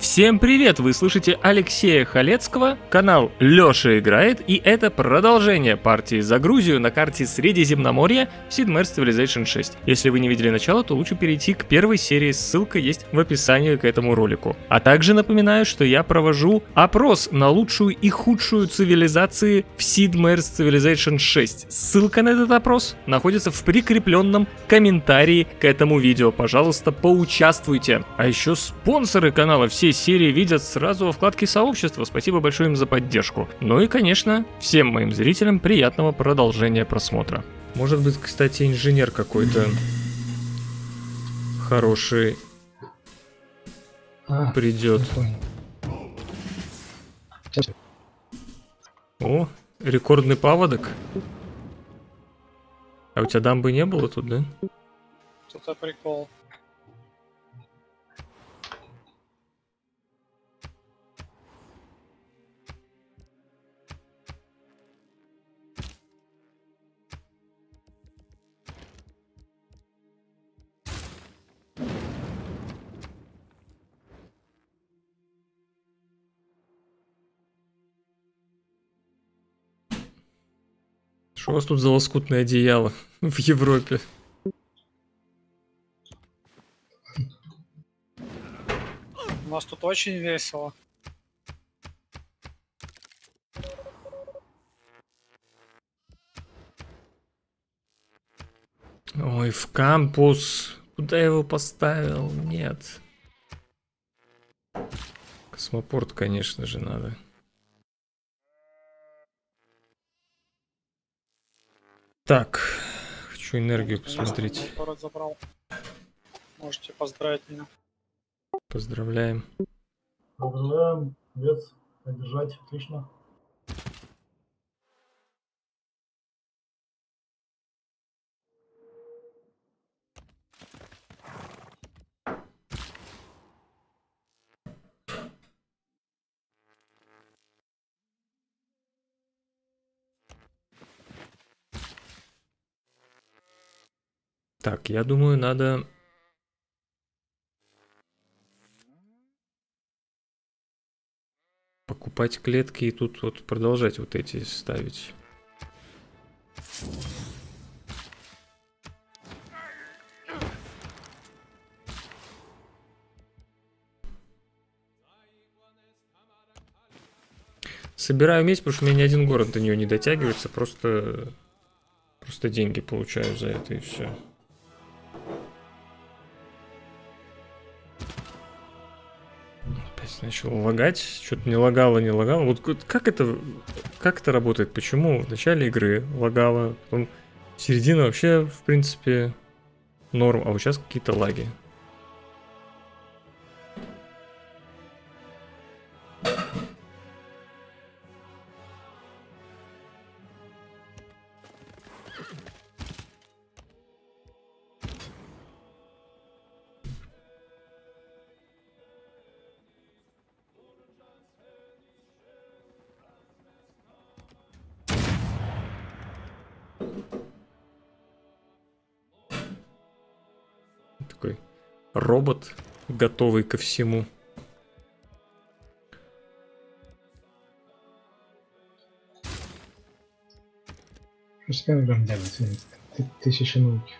Всем привет! Вы слышите Алексея Халецкого, канал Лёша играет, и это продолжение партии за Грузию на карте Средиземноморья в Sid Meier's Civilization 6. Если вы не видели начало, то лучше перейти к первой серии, ссылка есть в описании к этому ролику. А также напоминаю, что я провожу опрос на лучшую и худшую цивилизации в Sid Meier's Civilization 6. Ссылка на этот опрос находится в прикрепленном комментарии к этому видео. Пожалуйста, поучаствуйте. А еще спонсоры канала все серии видят сразу во вкладке сообщества. Спасибо большое им за поддержку. Ну и, конечно, всем моим зрителям приятного продолжения просмотра. Может быть, кстати, инженер какой-то хороший придет. О, рекордный паводок. А у тебя дамбы не было тут, да? Что-то прикол. Что у вас тут за лоскутное одеяло в Европе? У нас тут очень весело. Ой, в кампус. Куда я его поставил? Нет. Космопорт, конечно же, надо. Так, хочу энергию посмотреть. Город забрал. Можете поздравить меня. Поздравляем. Поздравляем, вес одержать, отлично. Так, я думаю, надо... покупать клетки и тут вот продолжать вот эти ставить. Собираю медь, потому что у меня ни один город до нее не дотягивается, просто деньги получаю за это и все. Опять начал лагать, что-то не лагало. Вот как это работает? Почему в начале игры лагало, потом середина вообще, в принципе, норм, а вот сейчас какие-то лаги. Такой робот, готовый ко всему. Что там делать? Тысяча науки.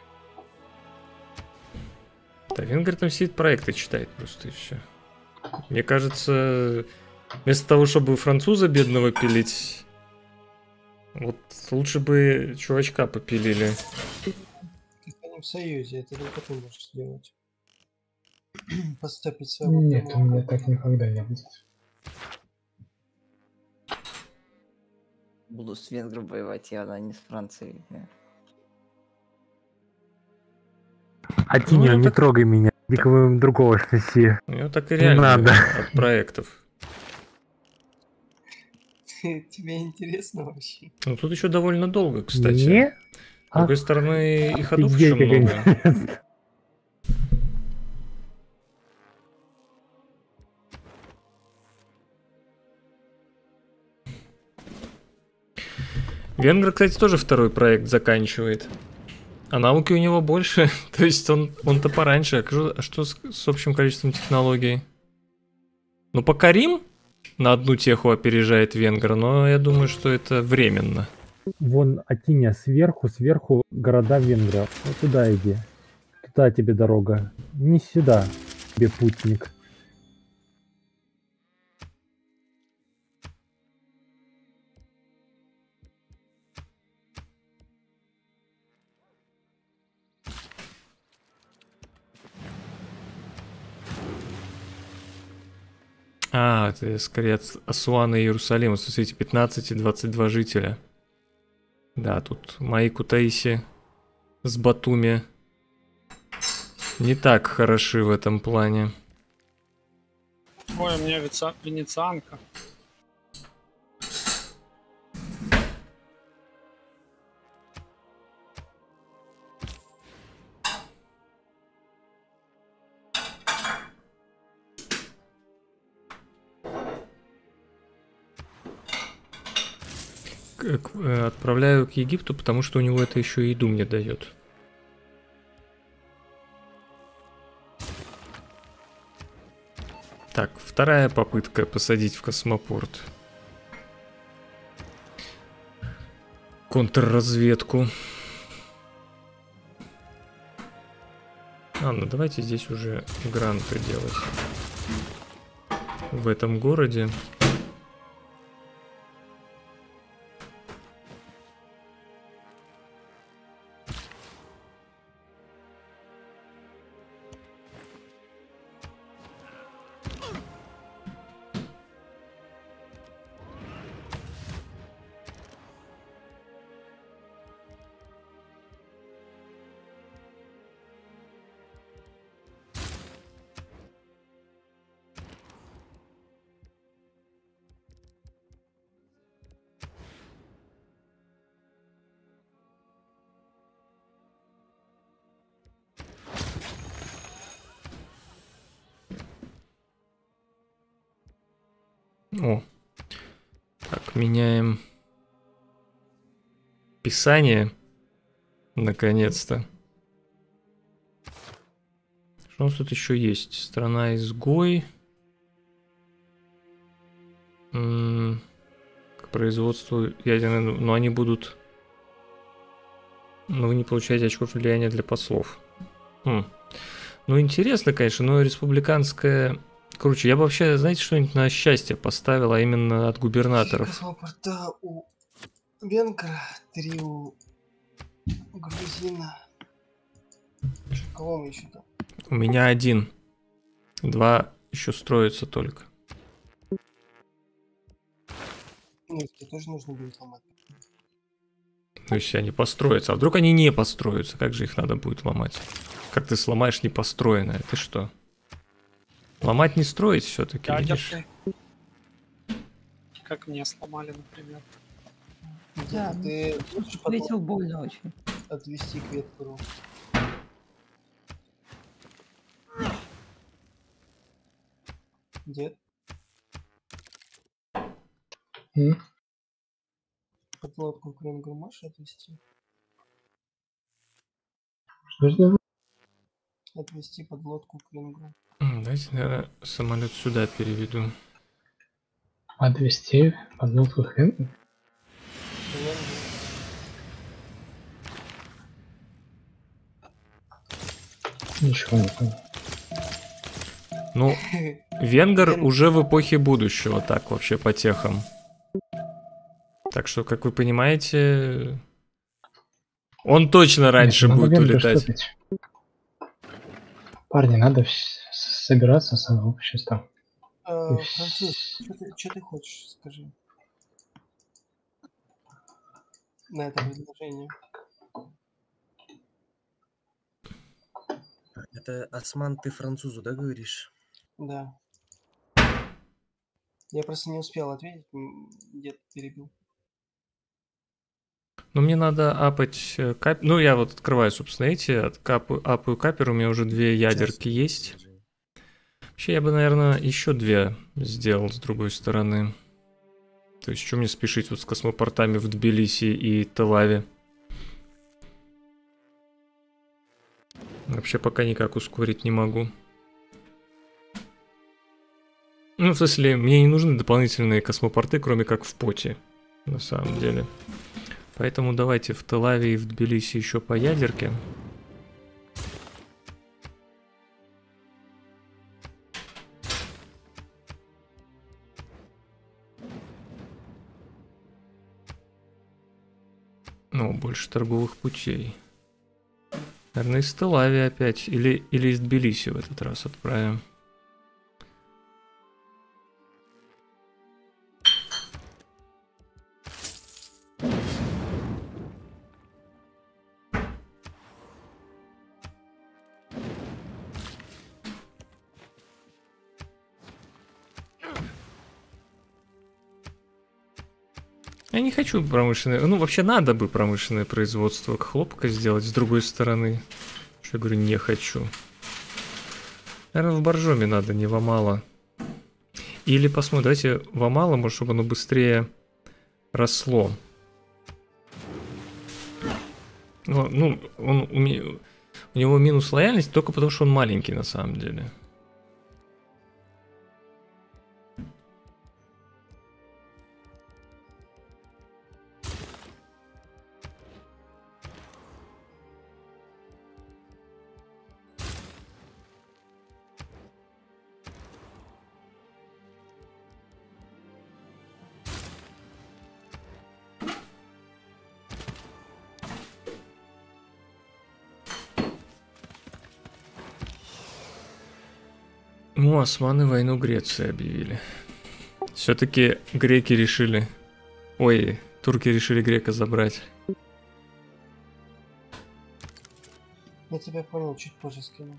Да, Венгер там сидит, проекты читает просто и все. Мне кажется, вместо того, чтобы француза бедного пилить, вот лучше бы чувачка попилили. В союзе, это только ты можешь сделать. Поступить своего. Нет, у меня так никогда не будет. Буду с Венгром воевать, я, а не с Францией. А Тиньо, не трогай меня, никого другого сноси. У него так и реально надо. От проектов. Тебе интересно вообще? Ну тут еще довольно долго, кстати. Не? С другой стороны, и ходов еще много. Венгер, кстати, тоже второй проект заканчивает. А науки у него больше. То есть он-то пораньше. А что с общим количеством технологий? Ну, пока Рим на одну теху опережает Венгра, но я думаю, что это временно. Вон Атиния сверху города Венгрия. Вот туда иди. Туда тебе дорога. Не сюда, тебе путник. А, это скорее от Асуана и Иерусалима. Смотрите, 15 и 22 жителя. Да, тут мои Кутаиси с Батуми не так хороши в этом плане. Ой, у меня венецианка. Отправляю к Египту, потому что у него это еще и еду мне дает. Так, вторая попытка посадить в космопорт. Контрразведку. Ладно, давайте здесь уже гранты делать. В этом городе. О, так, меняем писание, наконец-то. Что у нас тут еще есть? Страна-изгой. К производству ядерной... Но они будут... Но вы не получаете очков влияния для послов. Ну, интересно, конечно, но республиканская... Короче, я бы вообще, знаете, что-нибудь на счастье поставил, а именно от губернаторов. Космопорта у венгра, 3 у грузина. Кого мы еще там? У меня 1. 2 еще строятся только. Нет, тебе тоже нужно будет ломать. Ну, если они построятся. А вдруг они не построятся? Как же их надо будет ломать? Как ты сломаешь непостроенное? Ты что? Ломать не строить все-таки, видишь? Ядеркой. Как мне сломали, например. Да, ты можешь Встретил больно очень. отвести к ветру. Дед, подлодку к венгру можешь отвести? Что сделать? Отвести подлодку к венгру. Давайте, наверное, самолет сюда переведу. Отвести подлодку к Венгру? К венгру. Ничего не понял. Ну, Венгр уже в эпохе будущего, так вообще по техам. Так что, как вы понимаете, он точно раньше Нет, будет надо Венгру улетать. штопать. Парни, надо собираться с обществом. Француз, что ты хочешь, скажи? На это предложение. Это Осман, ты французу, да, говоришь? Да. Я просто не успел ответить, дед перебил. Ну, мне надо апать кап... Ну, я вот открываю, собственно, эти, апаю капер, у меня уже 2 ядерки есть. Вообще, я бы, наверное, еще 2 сделал с другой стороны. То есть, что мне спешить вот с космопортами в Тбилиси и Тель-Авиве? Вообще, пока никак ускорить не могу. Ну, в смысле, мне не нужны дополнительные космопорты, кроме как в Поте, на самом деле. Поэтому давайте в Тель-Авиве и в Тбилиси еще по ядерке. Ну, больше торговых путей. Наверное, из Тель-Авива опять. Или из Тбилиси в этот раз отправим. Я не хочу промышленное... Ну, вообще надо бы промышленное производство хлопка сделать с другой стороны. Что я говорю, не хочу. Наверное, в Боржоме надо, не в Амало. Или посмотрим, давайте в Амало, может, чтобы оно быстрее росло. Ну, у него минус лояльность только потому, что он маленький на самом деле. Ну, османы войну Греции объявили. Все-таки греки решили... Ой, турки решили грека забрать. Я тебя понял, чуть позже скину.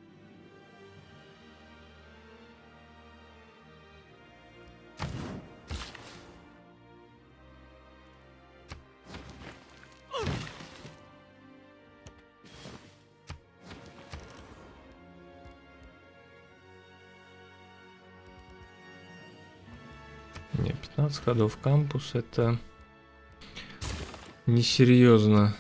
Не, 15 ходов кампус, это несерьезно.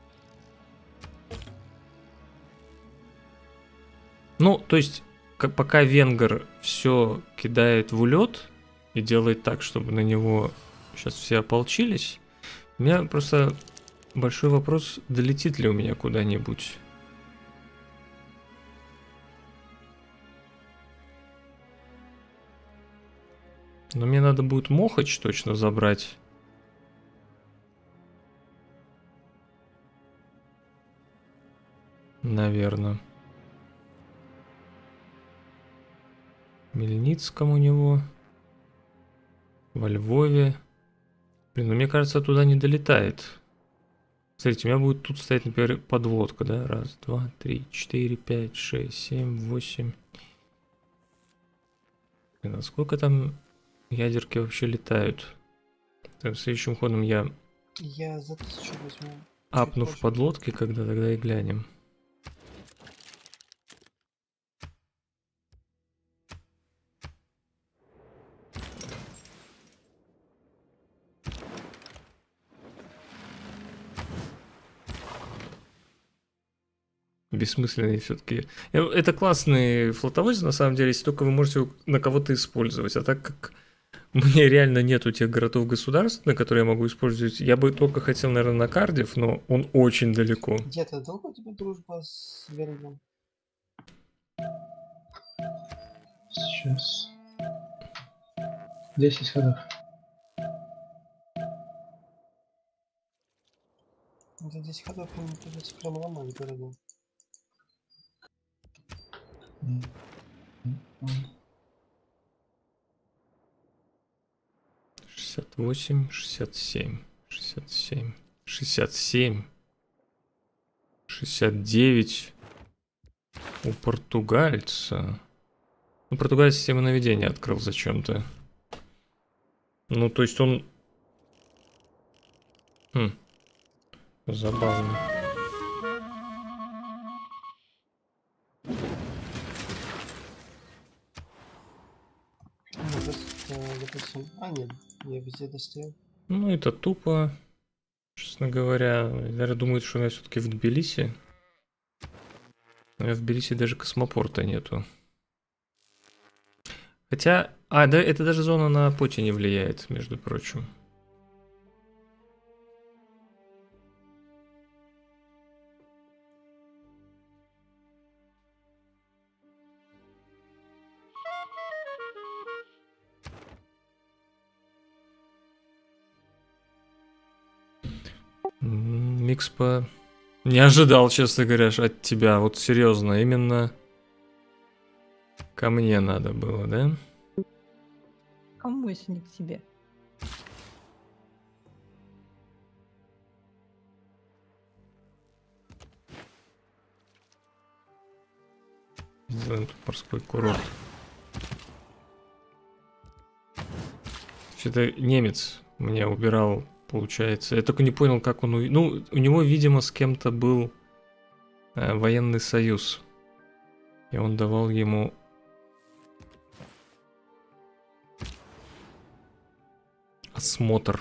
Ну, то есть, пока венгер все кидает в улет и делает так, чтобы на него сейчас все ополчились, у меня просто большой вопрос, долетит ли у меня куда-нибудь. Но мне надо будет Мохач точно забрать. Наверное. В Мельницком у него. Во Львове. Блин, ну мне кажется, туда не долетает. Смотрите, у меня будет тут стоять, например, подводка, да? Раз, два, три, 4, 5, 6, 7, 8. Блин, а сколько там... Ядерки вообще летают. Так, следующим ходом я за 1000 возьму. апну в подлодке, когда тогда и глянем. Бессмысленные все-таки. Это классный флотовоз, на самом деле, если только вы можете его на кого-то использовать. А так как у меня реально нету тех городов-государств, на которые я могу использовать, я бы только хотел, наверное, на Кардифф, но он очень далеко. Где-то долго у тебя дружба с Венгром? Сейчас. 10 ходов. За 10 ходов ему придется прям ломать города. Шестьдесят 68, 67, 67, 67, 69 у португальца. Ну, португалец систему наведения открыл зачем-то. Ну, то есть он... Забавно. Ну, допустим... А, нет, я везде достаю. Ну, это тупо, честно говоря. Наверное, думают, что я все-таки в Тбилиси. Но в Тбилиси даже космопорта нету. Хотя А, да, это даже зона на поте не влияет, между прочим. Микспа... Не ожидал, честно говоря, от тебя. Вот серьезно, именно ко мне надо было, да? Кому, если не к тебе? Сделаем тут морской курорт. Что-то немец мне убирал, получается. Я только не понял, как он... Ну, у него, видимо, с кем-то был военный союз. И он давал ему... осмотр.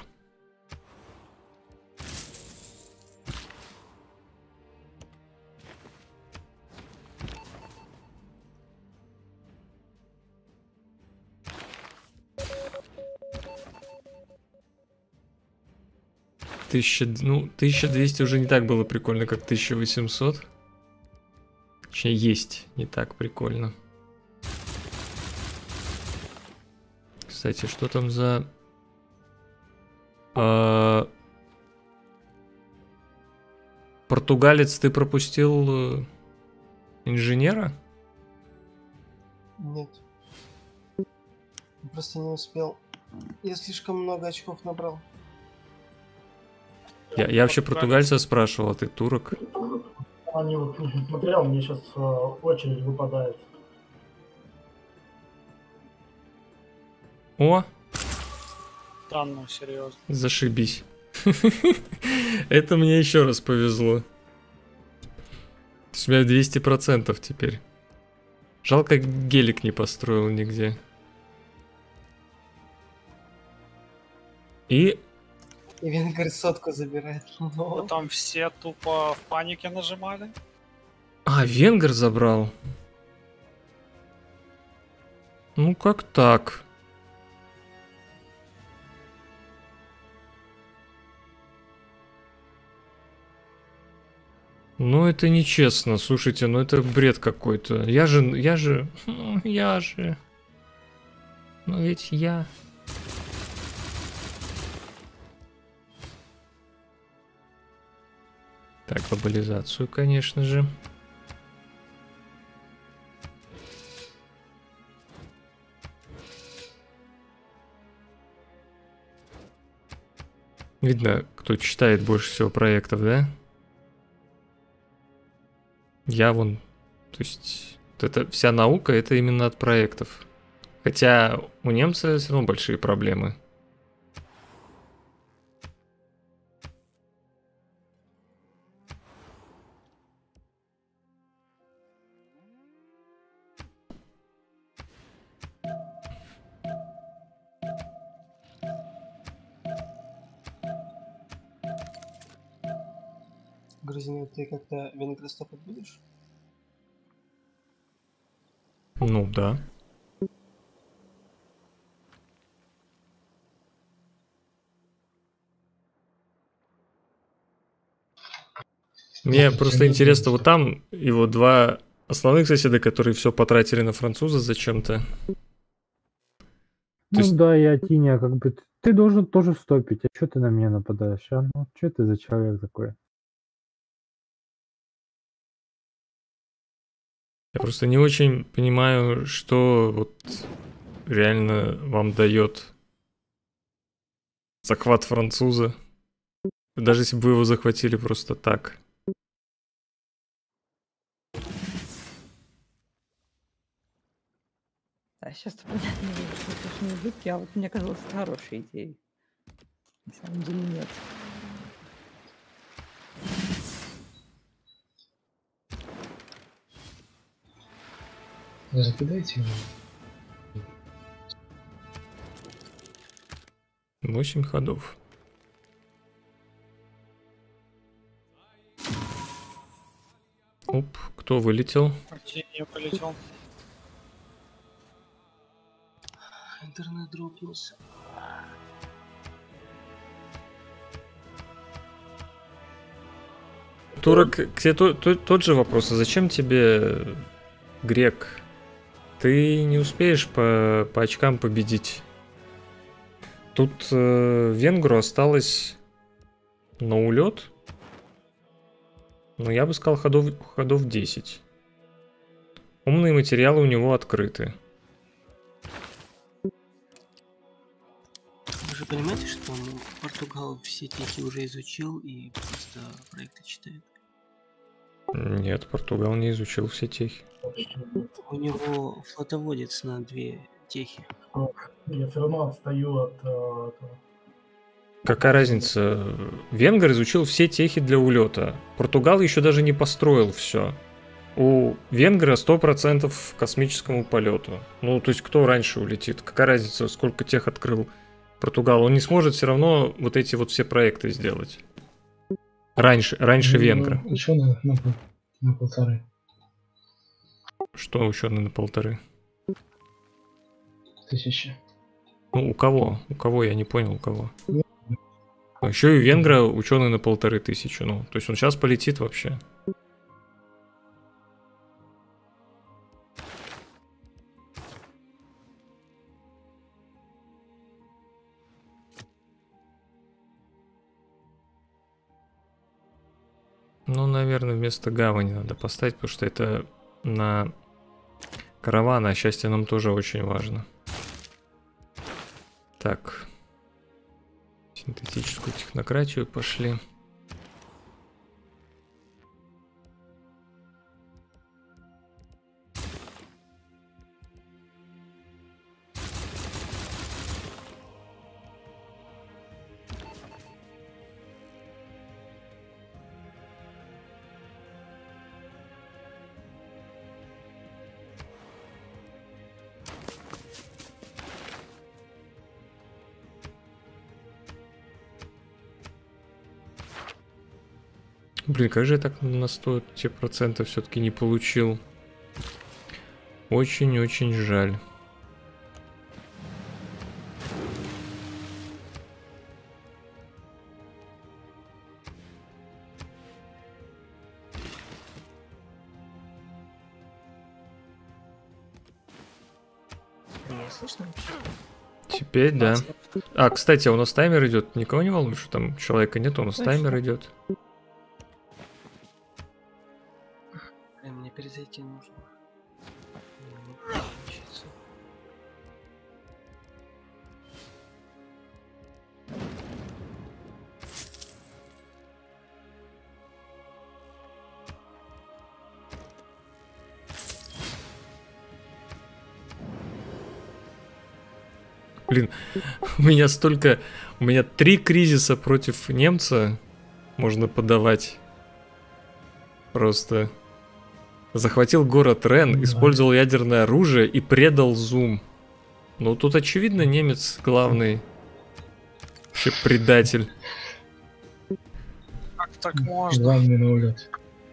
Ну, 1200 уже не так было прикольно, как 1800. Точнее, есть не так прикольно. Кстати, что там за... Португалец, ты пропустил инженера? Нет. Просто не успел. Я слишком много очков набрал. Я вообще португальца спрашивал, а ты турок? Они вот смотрел, мне сейчас очередь выпадает. О, Да, ну, серьезно. зашибись. Это мне еще раз повезло. У меня 200% теперь. Жалко, гелик не построил нигде. И... И венгер сотку забирает. Ну, Но... там все тупо в панике нажимали. А, венгер забрал. Ну, как так? Ну, это нечестно, слушайте, ну это бред какой-то. Ну ведь я... Так, глобализацию, конечно же. Видно, кто читает больше всего проектов, да? Я вон... То есть, вот эта вся наука, это именно от проектов. Хотя у немца все равно большие проблемы. Грузин, ты как-то венгростопать будешь? Ну, да. Мне просто интересно, вот там его два основных соседа, которые все потратили на француза зачем-то. Ну есть- да, я Тиня, как бы ты должен тоже стопить. А что ты на меня нападаешь, а? Ну, что ты за человек такой? Я просто не очень понимаю, что вот реально вам дает захват француза. Даже если бы вы его захватили просто так. А сейчас понятно, что это не идут. А вот мне казалось, это хорошая идея. На самом деле нет. Вы закидайте его. 8 ходов. Оп, кто вылетел? Артиния полетел. Интернет дропнулся. Турок, к тебе тот же вопрос. А зачем тебе грек? Ты не успеешь по очкам победить. Тут венгру осталось на улет. Но я бы сказал ходов 10. Умные материалы у него открыты. Вы же понимаете, что Португал все техи уже изучил и просто проекты читает? Нет, Португал не изучил все техи. У него флотоводец на 2 техи. Я все равно отстаю от этого. Какая разница? Венгр изучил все техи для улета. Португал еще даже не построил все. У Венгра 100% к космическому полету. Ну, то есть кто раньше улетит? Какая разница, сколько тех открыл Португал? Он не сможет все равно вот эти вот все проекты сделать. Раньше венгра. Ученые на 1,5. Что ученые на 1,5? Тысячи. Ну, у кого? У кого? Я не понял, у кого. Еще и у венгра ученый на 1500. Ну, то есть он сейчас полетит вообще. Ну, наверное, вместо гавани надо поставить, потому что это на караваны, а счастье нам тоже очень важно. Так. Синтетическую технократию пошли. Блин, как же я так на 100% все-таки не получил? Очень-очень жаль. Меня слышно вообще? Теперь да. А, кстати, у нас таймер идет. Никого не волнует, что там человека нет, у нас таймер идет. Блин, мне перезайти нужно. Не получится. Блин, у меня столько... У меня 3 кризиса против немца можно подавать. Просто... Захватил город Рен, использовал ядерное оружие и предал Зум. Ну, тут очевидно немец главный. Вообще предатель. Как так можно? Главный на улет.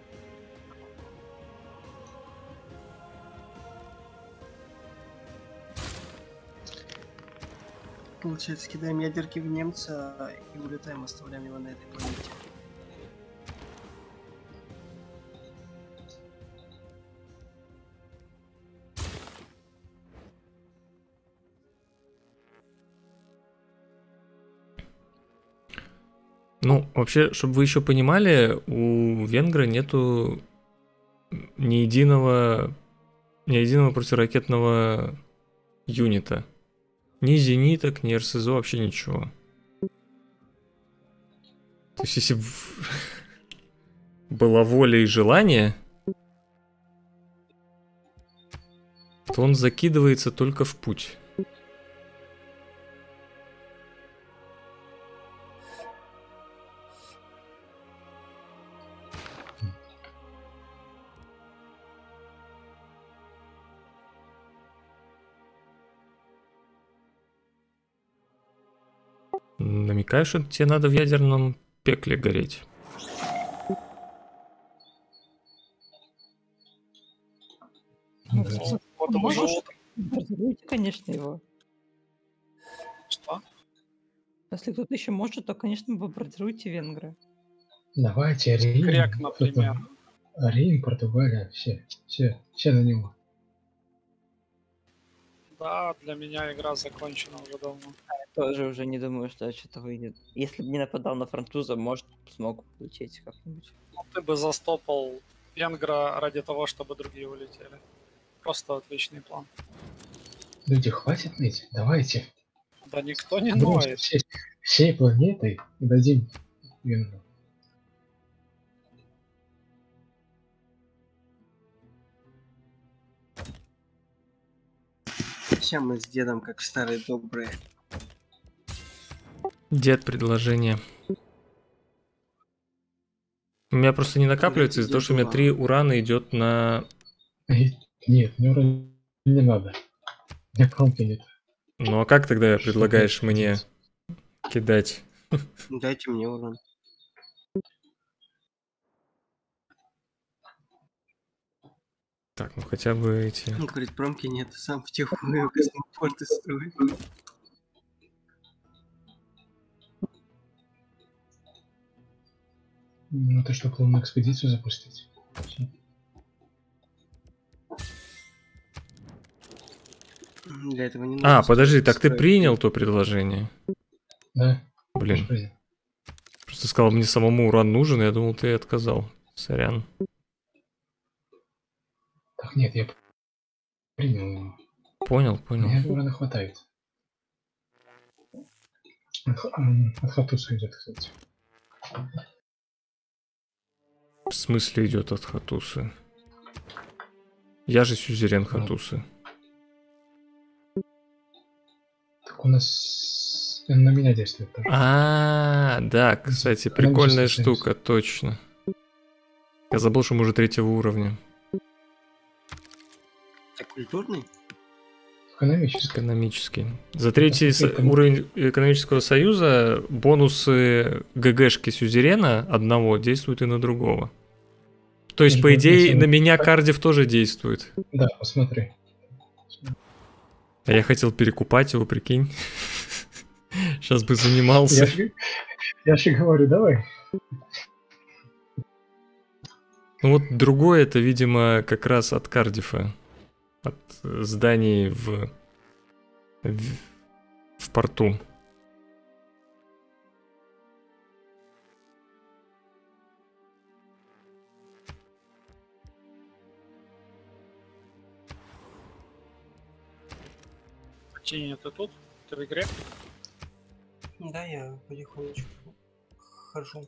Получается, кидаем ядерки в немца и улетаем, оставляем его на этой планете. Ну, вообще, чтобы вы еще понимали, у венгра нету ни единого противоракетного юнита. Ни зениток, ни РСЗО, вообще ничего. То есть, если бы была воля и желание, то он закидывается только в путь. Намекаешь, что тебе надо в ядерном пекле гореть? Ну, Вот уже можешь? вот Разруйте, конечно, его. Если кто-то еще может, то, конечно, бомбардируйте венгры. Давайте, Рим. Грек, например. Рим, Португалия, все на него. Да, для меня игра закончена уже давно. Тоже уже не думаю, что что-то выйдет. Если бы не нападал на француза, может, смог улететь как-нибудь. Ну, ты бы застопал венгра ради того, чтобы другие улетели. Просто отличный план. Люди, хватит ныть, давайте. Да никто не Дружно ноет. всей планетой и дадим венграм. Сейчас мы с дедом, как старые добрые. Дед, предложение. У меня просто не накапливается из-за того, что у меня 3 урана идет на... Нет, мне вроде не надо. У меня промки нет. Ну а как тогда предлагаешь мне кидать? Дайте мне урон. Так, ну хотя бы эти... Он говорит, промки нет, сам втихую космопорты строит. Ну ты что, полную экспедицию запустить? Для этого не нужно. А, подожди, так ты строить. принял то предложение? Да? Блин, Блин. просто сказал, мне самому уран нужен, я думал, ты отказал. Сорян. Так нет, я принял его. Понял, понял. Мне урона хватает. От Хатуса идет, кстати. В смысле идет от Хатусы? Я же сюзерен Хатусы. Так у нас на меня действует тоже. А, да, кстати, прикольная штука, точно. Я забыл, что мы уже 3-го уровня. Это культурный? Экономически. Экономический. За 3-й уровень экономического союза бонусы ГГшки сюзерена одного действуют и на другого. То есть, по идее, на меня Кардив тоже действует. Да, посмотри. А я хотел перекупать его, прикинь. Сейчас бы занимался. Я же говорю, давай. Ну вот другое это, видимо, как раз от Кардифа. От зданий в порту. Тиня, ты тут? Ты в игре? Да, я потихонечку хожу.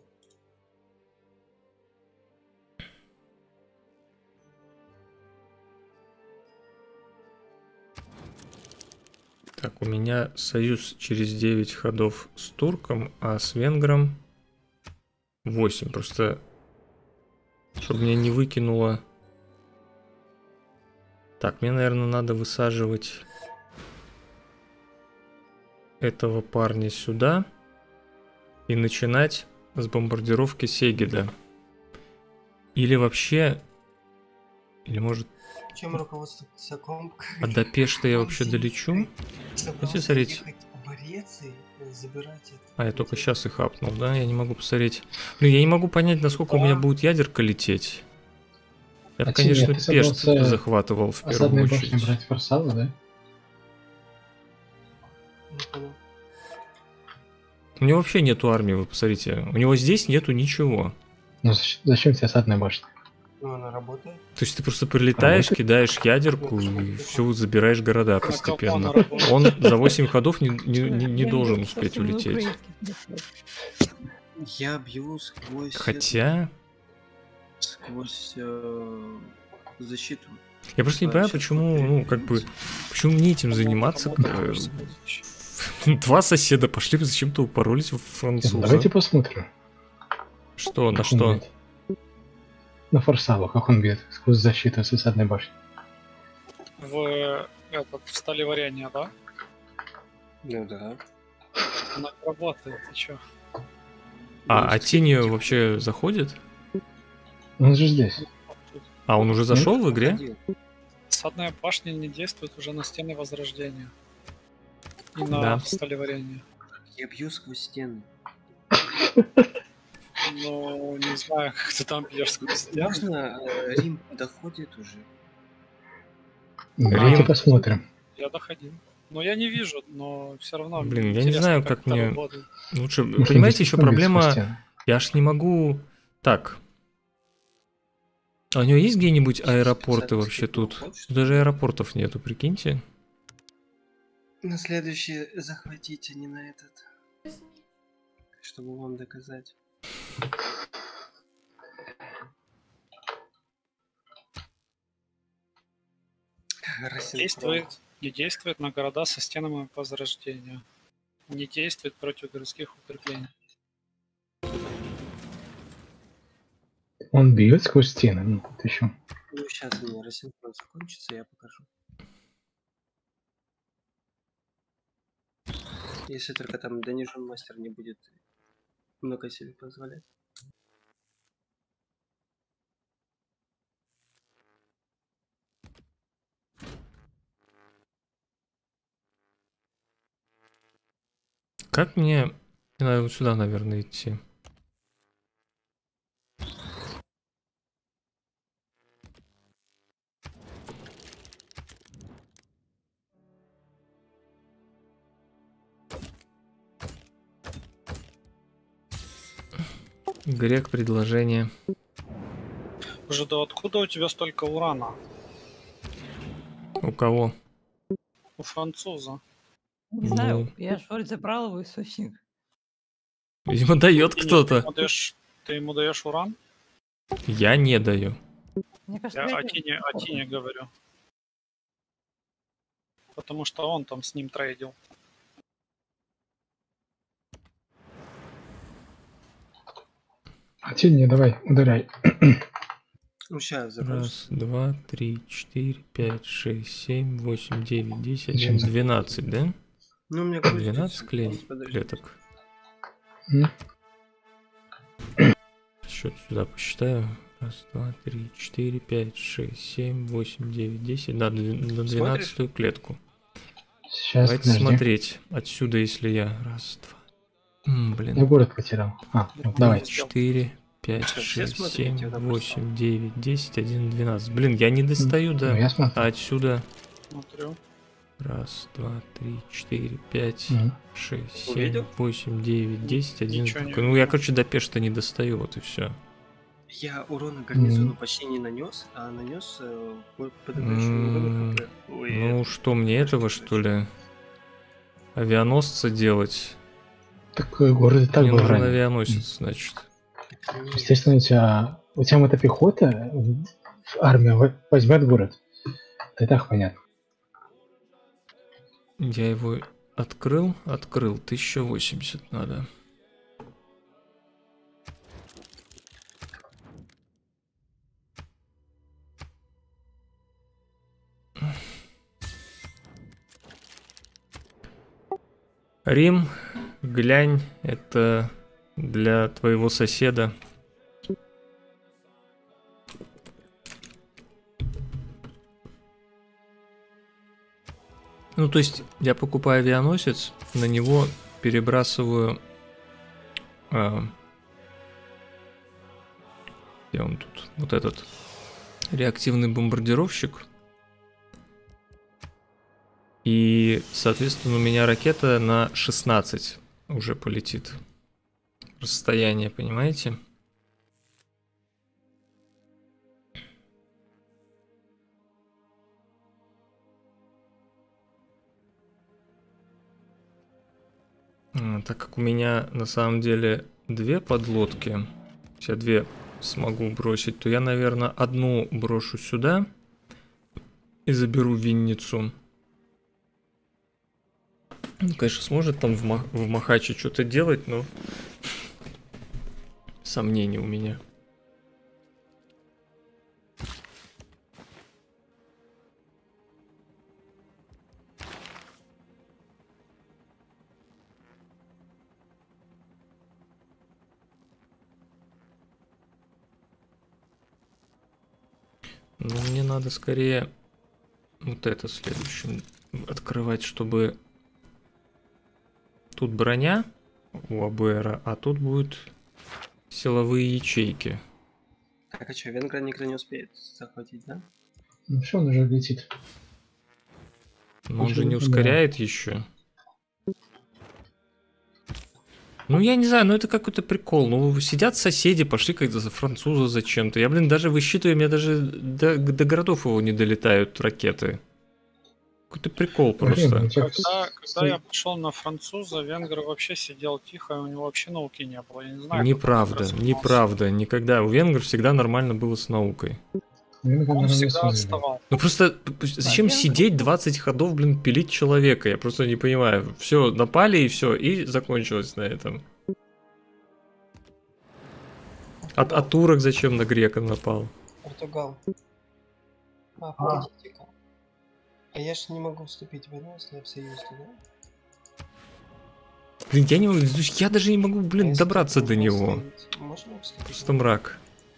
Так, у меня союз через 9 ходов с турком, а с венгром 8. Просто, чтобы меня не выкинуло... Так, мне, наверное, надо высаживать этого парня сюда и начинать с бомбардировки Сегеда. Или вообще... Или может... Чем руководствоваться комп? А до Пешта я вообще долечу? Хотите смотреть? А, я только сейчас их апнул, да? Я не могу посмотреть. Блин, я не могу понять, насколько у меня будет ядерка лететь. Я, конечно, Пешт захватывал в первую очередь. Брать форсалы, да? У него вообще нету армии, вы посмотрите. У него здесь нету ничего. Ну зачем тебе осадная башня? Ну, она работает. То есть ты просто прилетаешь, кидаешь ядерку и все, забираешь города постепенно. Он за 8 ходов не должен успеть улететь. Я бью сквозь... Хотя... Сквозь защиту. Я просто не понимаю, почему, ну, как бы... Почему мне этим заниматься? Два соседа пошли, зачем-то упоролись в француза. Давайте посмотрим. Что, на что? На форсалу, как он бьет сквозь защиту с осадной башни. В стали варенья, да? Ну да. Она работает, ты чё? А тень вообще заходит? Он же здесь. А, он уже зашел в игре? Осадная башня не действует уже на стены Возрождения. И на стали варенья. Я бью сквозь стены. Ну, не знаю, как ты там бьешь сквозь стены. Можно Рим доходит уже? Давайте Рим. посмотрим. Я доходил. Но я не вижу, но все равно. Блин, я не интересно, знаю, как это мне... работает. Лучше, Ну, понимаете, что еще действительно бить сквозь проблема... стены? Я аж не могу... Так. А у него есть где-нибудь аэропорты вообще тут? Тут даже аэропортов нету, прикиньте. На следующий захватить, а не на этот. Чтобы вам доказать. Действует, не действует на города со стенами возрождения. Не действует против городских укреплений. Он бьет сквозь стены. Ну, вот еще. Ну, сейчас у меня рассинхрон закончится, я покажу. Если только там Dungeon мастер не будет много себе позволять. Как мне... Надо вот сюда, наверное, идти. Грек, предложение. Уже да откуда у тебя столько урана? У кого? У француза. Не знаю, я ж вроде забрал его источник. Видимо, дает кто-то. Ты ему даешь уран? Я не даю. Мне кажется, Я я о не- Тине говорю. Потому что он там с ним трейдил. А те не, давай, ударяй. Ну, сейчас Раз, два, три, четыре, пять, шесть, семь, восемь, девять, десять, Зачем 12, да? Ну, у меня 12 Подожди. клеток. М? Счет сюда посчитаю. Раз, два, три, четыре, пять, шесть, семь, восемь, девять, десять. Да, на 12-ю клетку. Сейчас, Давайте подожди. смотреть. Отсюда, если я... Раз, два. Я Блин. город потерял. А, вот, давай. 4, 5, Что, все 6, смотрите? 7, Я 8, 9, 10, 11, 12. Блин, я не достаю Ну, до... я смотрю. А отсюда... Смотрю. Раз, два, три, четыре, пять, Мгм. 6, 7, Увидел? 8, 9, 10, 11. Ничего не Ну, я, увидел. короче, до Пешта не достаю, вот и все. Я урона гарнизону Мгм. почти не нанес, а нанес подобающую ХП. Ой, Ну, что, мне этого, что ли? Авианосца делать? Такой город и так Мне был нужен ранен. авианосец, значит. Естественно, у тебя мотопехота, армия возьмет город. Это и так понятно. Я его открыл, 1080 надо. Рим, глянь, это для твоего соседа. Ну, то есть, я покупаю авианосец, на него перебрасываю... где он тут? Вот этот реактивный бомбардировщик. И, соответственно, у меня ракета на 16 уже полетит. Расстояние, понимаете? Так как у меня на самом деле две подлодки, я две смогу бросить, то я, наверное, одну брошу сюда и заберу Винницу. Ну, конечно, сможет там в Махаче что-то делать, но сомнения у меня. Ну, мне надо скорее вот это следующим открывать, чтобы тут броня у АБР, а тут будут силовые ячейки. Так, а что, Венгра никто не успеет захватить, да? Ну все, он уже летит. Но он же не Почему-то да. ускоряет еще. Ну, я не знаю, ну это какой-то прикол. Ну, сидят соседи, пошли как-то за француза зачем-то. Я, блин, даже высчитываю, у меня даже до городов его не долетают ракеты. Какой-то прикол просто. Блин, у тебя Когда я пошел на француза, венгр вообще сидел тихо, и у него вообще науки не было. Я не знаю, как он Неправда, развивался. неправда. Никогда. У венгр всегда нормально было с наукой. Венгр Он наравне с всегда вами. отставал. Ну просто зачем сидеть 20 ходов, блин, пилить человека? Я просто не понимаю. Все, напали и все, и закончилось на этом. А турок зачем на грека напал? Португал. Погодите-ка. А я ж не могу вступить в войну, если я в союзе, да? Блин, я не могу, я даже не могу, А блин, если добраться так до можно него. вступить? Можно вступить? Просто мрак.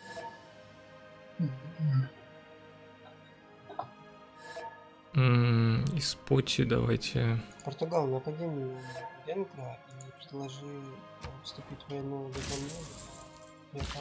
Из поти давайте. Португал, напади на Венгра и предложи вступить в войну в этом мире. Я так.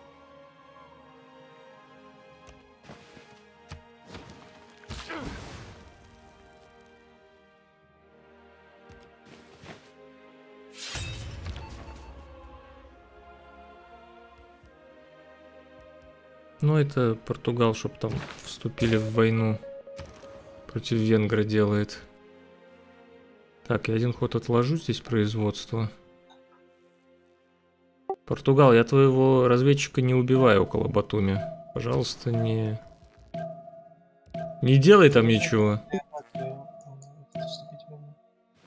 Ну, это Португал, чтоб там вступили в войну против Венгра делает. Так, я один ход отложу здесь производство. Португал, я твоего разведчика не убиваю около Батуми. Пожалуйста, не делай там ничего. Вступить в войну.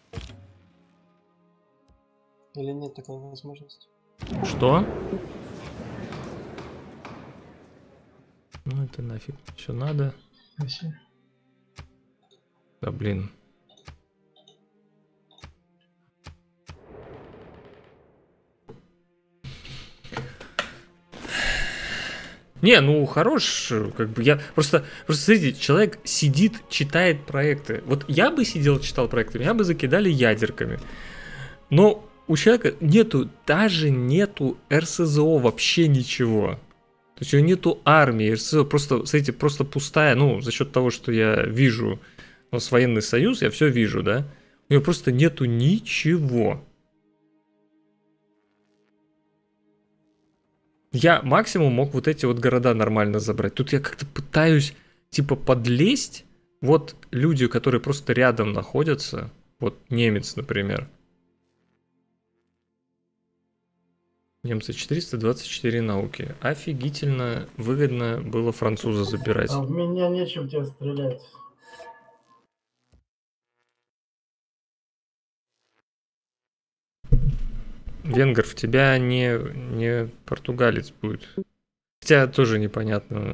Или нет такой возможности? Что? Ну, это нафиг все надо. Спасибо. Да, блин. Не, ну хорош, как бы я просто смотрите, человек сидит, читает проекты. Вот я бы сидел, читал проекты, меня бы закидали ядерками. Но у человека даже нету РСЗО, вообще ничего. То есть у него нету армии, РСЗО просто, смотрите, просто пустая, ну, за счет того, что я вижу, у нас военный союз, я все вижу, да? У него просто нету ничего. Я максимум мог вот эти вот города нормально забрать. Тут я как-то пытаюсь, типа, подлезть. Вот люди, которые просто рядом находятся. Вот немец, например. Немцы 424 науки. Офигительно выгодно было француза забирать. А в меня нечем тебе стрелять. Венгр, в тебя не португалец будет. Хотя тоже непонятно.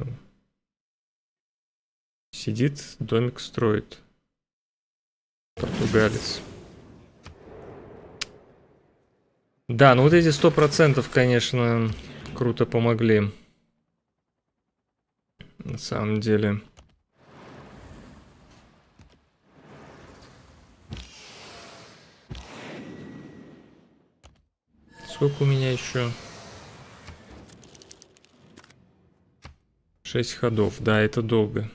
Сидит, домик строит. Португалец. Да, ну вот эти 100%, конечно, круто помогли. На самом деле. Сколько у меня еще? 6 ходов. Да, это долго.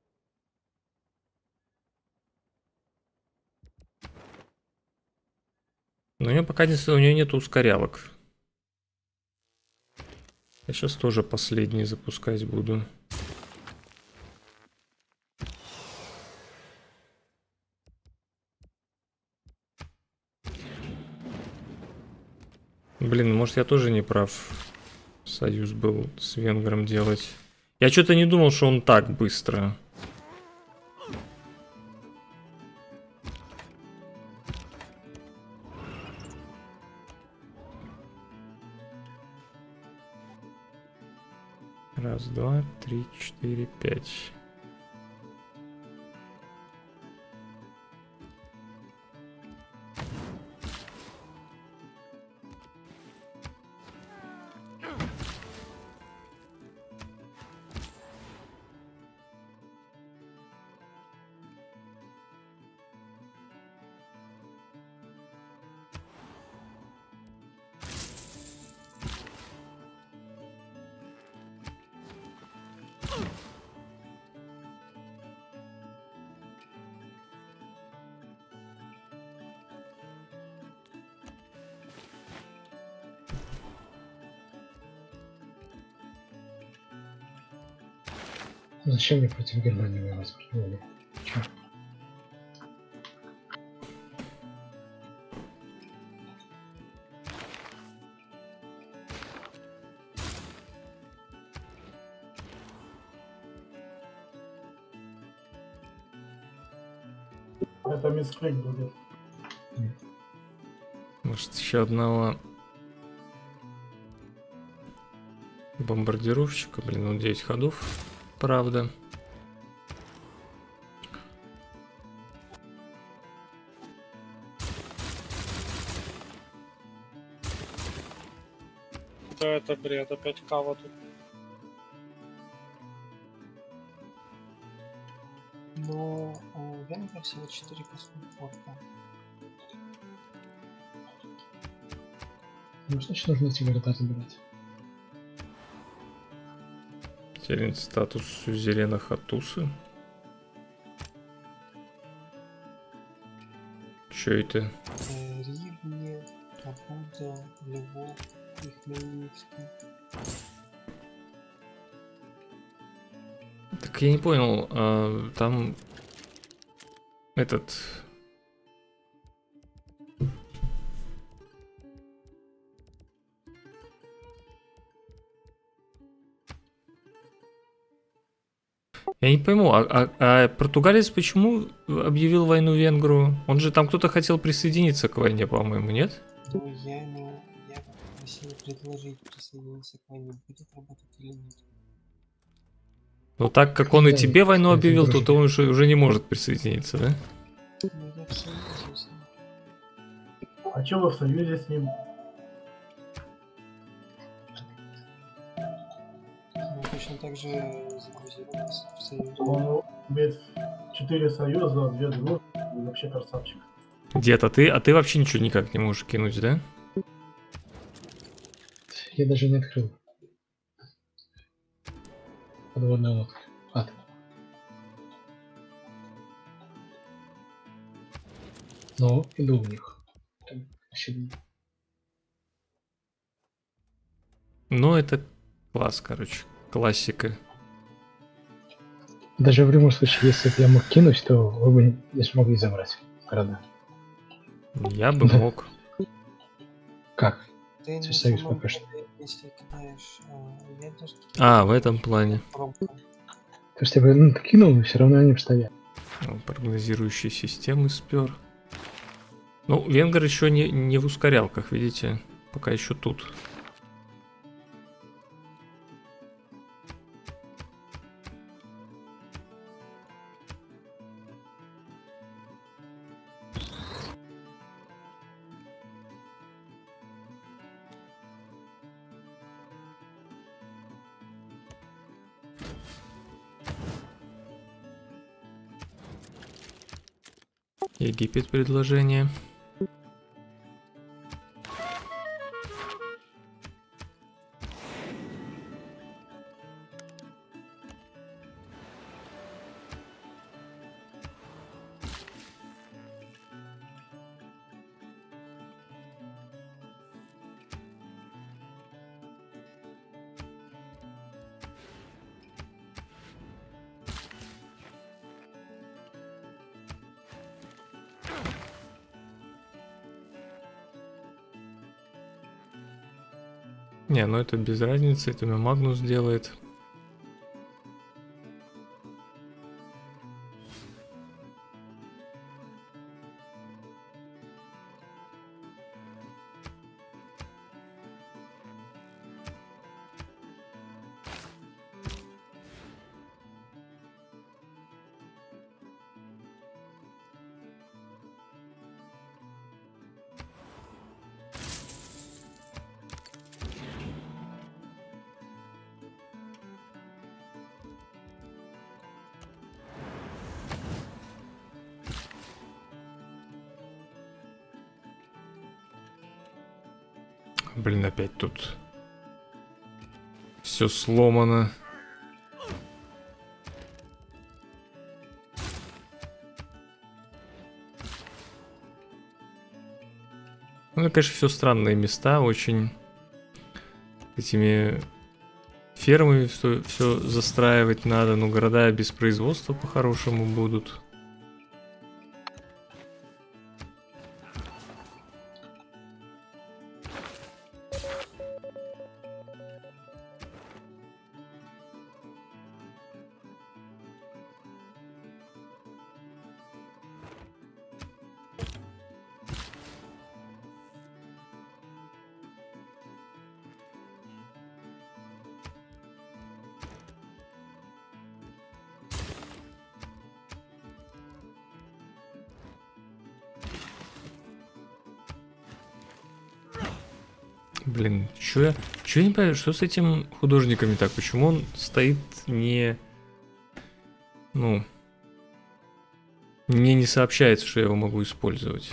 Но у нее пока у нее нет ускорялок. Я сейчас тоже последний запускать буду. Блин, может я тоже не прав. Союз был с венгром делать. Я что-то не думал, что он так быстро. Раз, два, три, четыре, пять. Зачем мне против Германии воевать? Чё? Это мисклик будет. Может, еще одного бомбардировщика. Блин, ну 9 ходов, правда. Да, это бред, опять кава тут. Но у Венгрии всего 4 космопорта. Ну, значит, нужно эти города забирать. Потерян статус сюзерена Хатусы. Чё это? Ривне, Кабуда, Львов и Хмельницкий. Так я не понял, там этот... Я не пойму, а португалец почему объявил войну Венгру? Он же там кто-то хотел присоединиться к войне, по-моему, нет? Ну, я просил предложить присоединиться к войне, будет работать или нет. Но так как он и Да, тебе войну кстати, объявил, то дружно. он уже не может присоединиться, да? Ну, я в союзе с ним. А чё вы в союзе с ним? Ну, точно так же загрузировался в союзе. Он имеет 4 союза, 2 дружбы, и вообще красавчик. Дед, а ты вообще ничего никак не можешь кинуть, да? Я даже не открыл. Подводная лодка. Ад. Ну, иду в них. Там вообще Ну, это класс, короче, классика. Даже в любом случае, если бы я мог кинуть, то вы бы не смогли забрать города. Я бы мог. Как? Ты на Союз самом пока что. деле, если кидаешь ядерки... А, в этом плане. пробка. То есть я бы кинул, но все равно они бы стояли. Ну, прогнозирующие системы спер. Ну, Венгр еще не в ускорялках, видите? Пока еще тут. Египет предложение. Не, ну это без разницы, это Магнус делает. Блин, опять тут все сломано. Ну, конечно, все странные места, очень этими Фермы все застраивать надо, но города без производства по-хорошему будут. Блин, чё я не понимаю, что с этим художниками так? Почему он стоит не... Ну... Мне не сообщается, что я его могу использовать.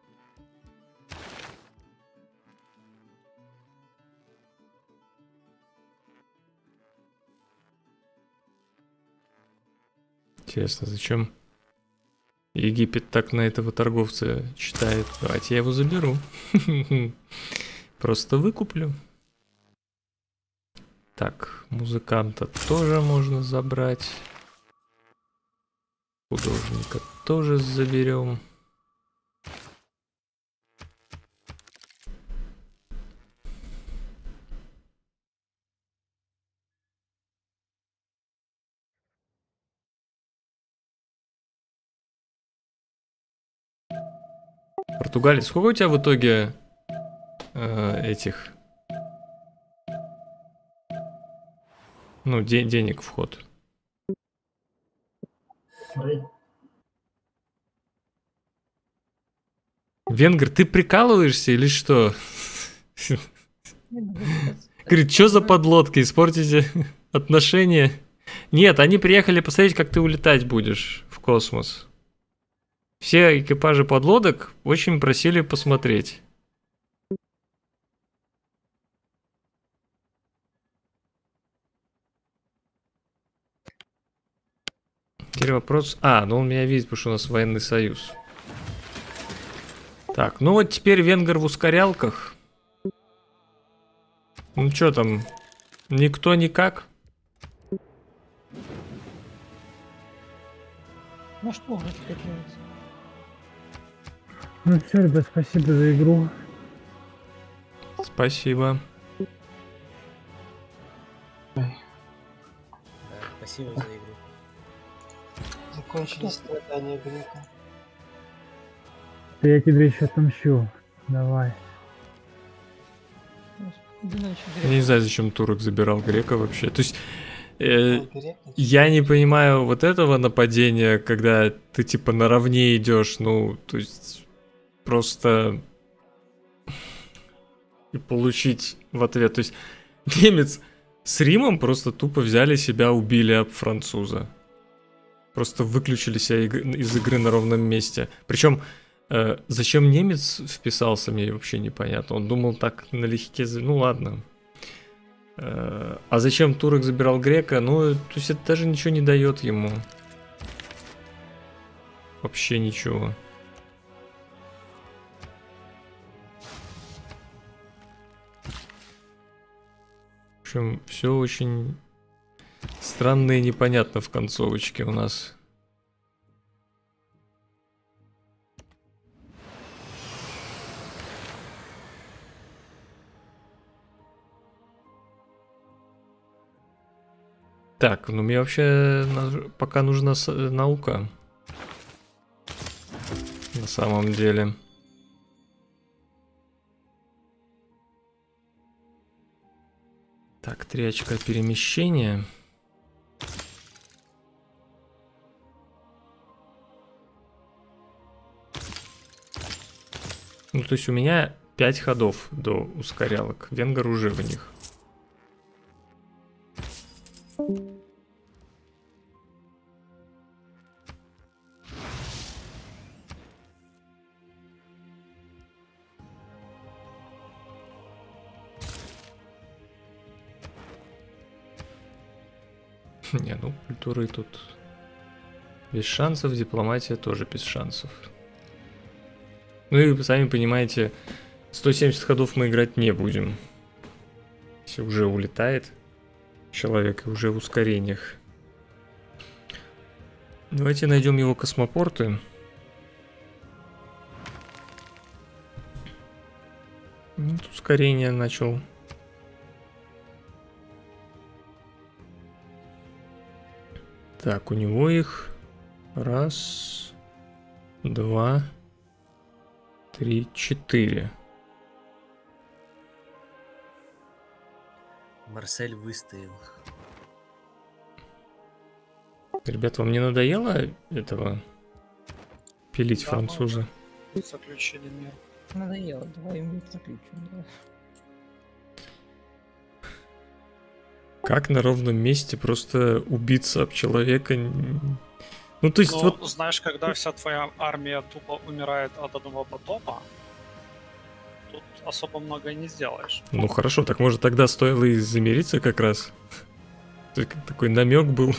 Интересно, зачем Египет так на этого торговца считает? Давайте я его заберу. Просто выкуплю. Так, музыканта тоже можно забрать. Художника тоже заберем. Португалия, сколько у тебя в итоге этих... Ну, денег в ход? Смотри. Венгр, ты прикалываешься или что? Говорит, что за подлодки, испортите отношения? Нет, они приехали посмотреть, как ты улетать будешь в космос. Все экипажи подлодок очень просили посмотреть. Теперь вопрос... А, ну он меня видит, потому что у нас военный союз. Так, ну вот теперь венгр в ускорялках. Ну что там? Никто никак? Ну что уже теперь делать? Ну все, ребят, спасибо за игру. Спасибо. Да, спасибо за игру. Закончились страдания Грека. Да я тебе еще отомщу. Давай. Я не знаю, зачем турок забирал грека вообще. То есть... я не понимаю вот этого нападения, когда ты типа наравне идешь, ну, то есть просто и получить в ответ. То есть немец с Римом просто тупо взяли себя, убили об француза. Просто выключили себя из игры на ровном месте. Причем зачем немец вписался, мне вообще непонятно. Он думал так налегке, ну ладно. А зачем турок забирал грека? Ну, то есть это даже ничего не дает ему. Вообще ничего. В общем, все очень странно и непонятно в концовочке у нас. Так, ну мне вообще пока нужна наука. На самом деле. Так, 3 очка перемещения. Ну, то есть у меня 5 ходов до ускорялок. Венгер уже в них. Не, ну культуры тут без шансов, дипломатия тоже без шансов. Ну и вы сами понимаете, 170 ходов мы играть не будем. Если уже улетает. человек и уже в ускорениях. Давайте найдем его космопорты. Нет, ускорение начал. Так, у него их раз, два, три, 4. Марсель выстоял. Ребят, вам не надоело этого пилить Да, француза? Заключили мир. Надоело, давай мир заключим. Да. Как на ровном месте просто убиться об человека? Ну, то есть, Ну, вот... знаешь, когда вся твоя армия тупо умирает от одного потопа, тут особо много и не сделаешь. Ну, хорошо, так может тогда стоило и замириться как раз? Такой намек был.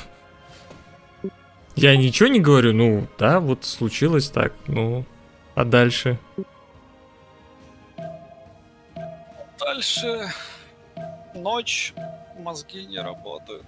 Я ничего не говорю, ну, да, вот случилось так, ну, а дальше? Дальше ночь, мозги не работают.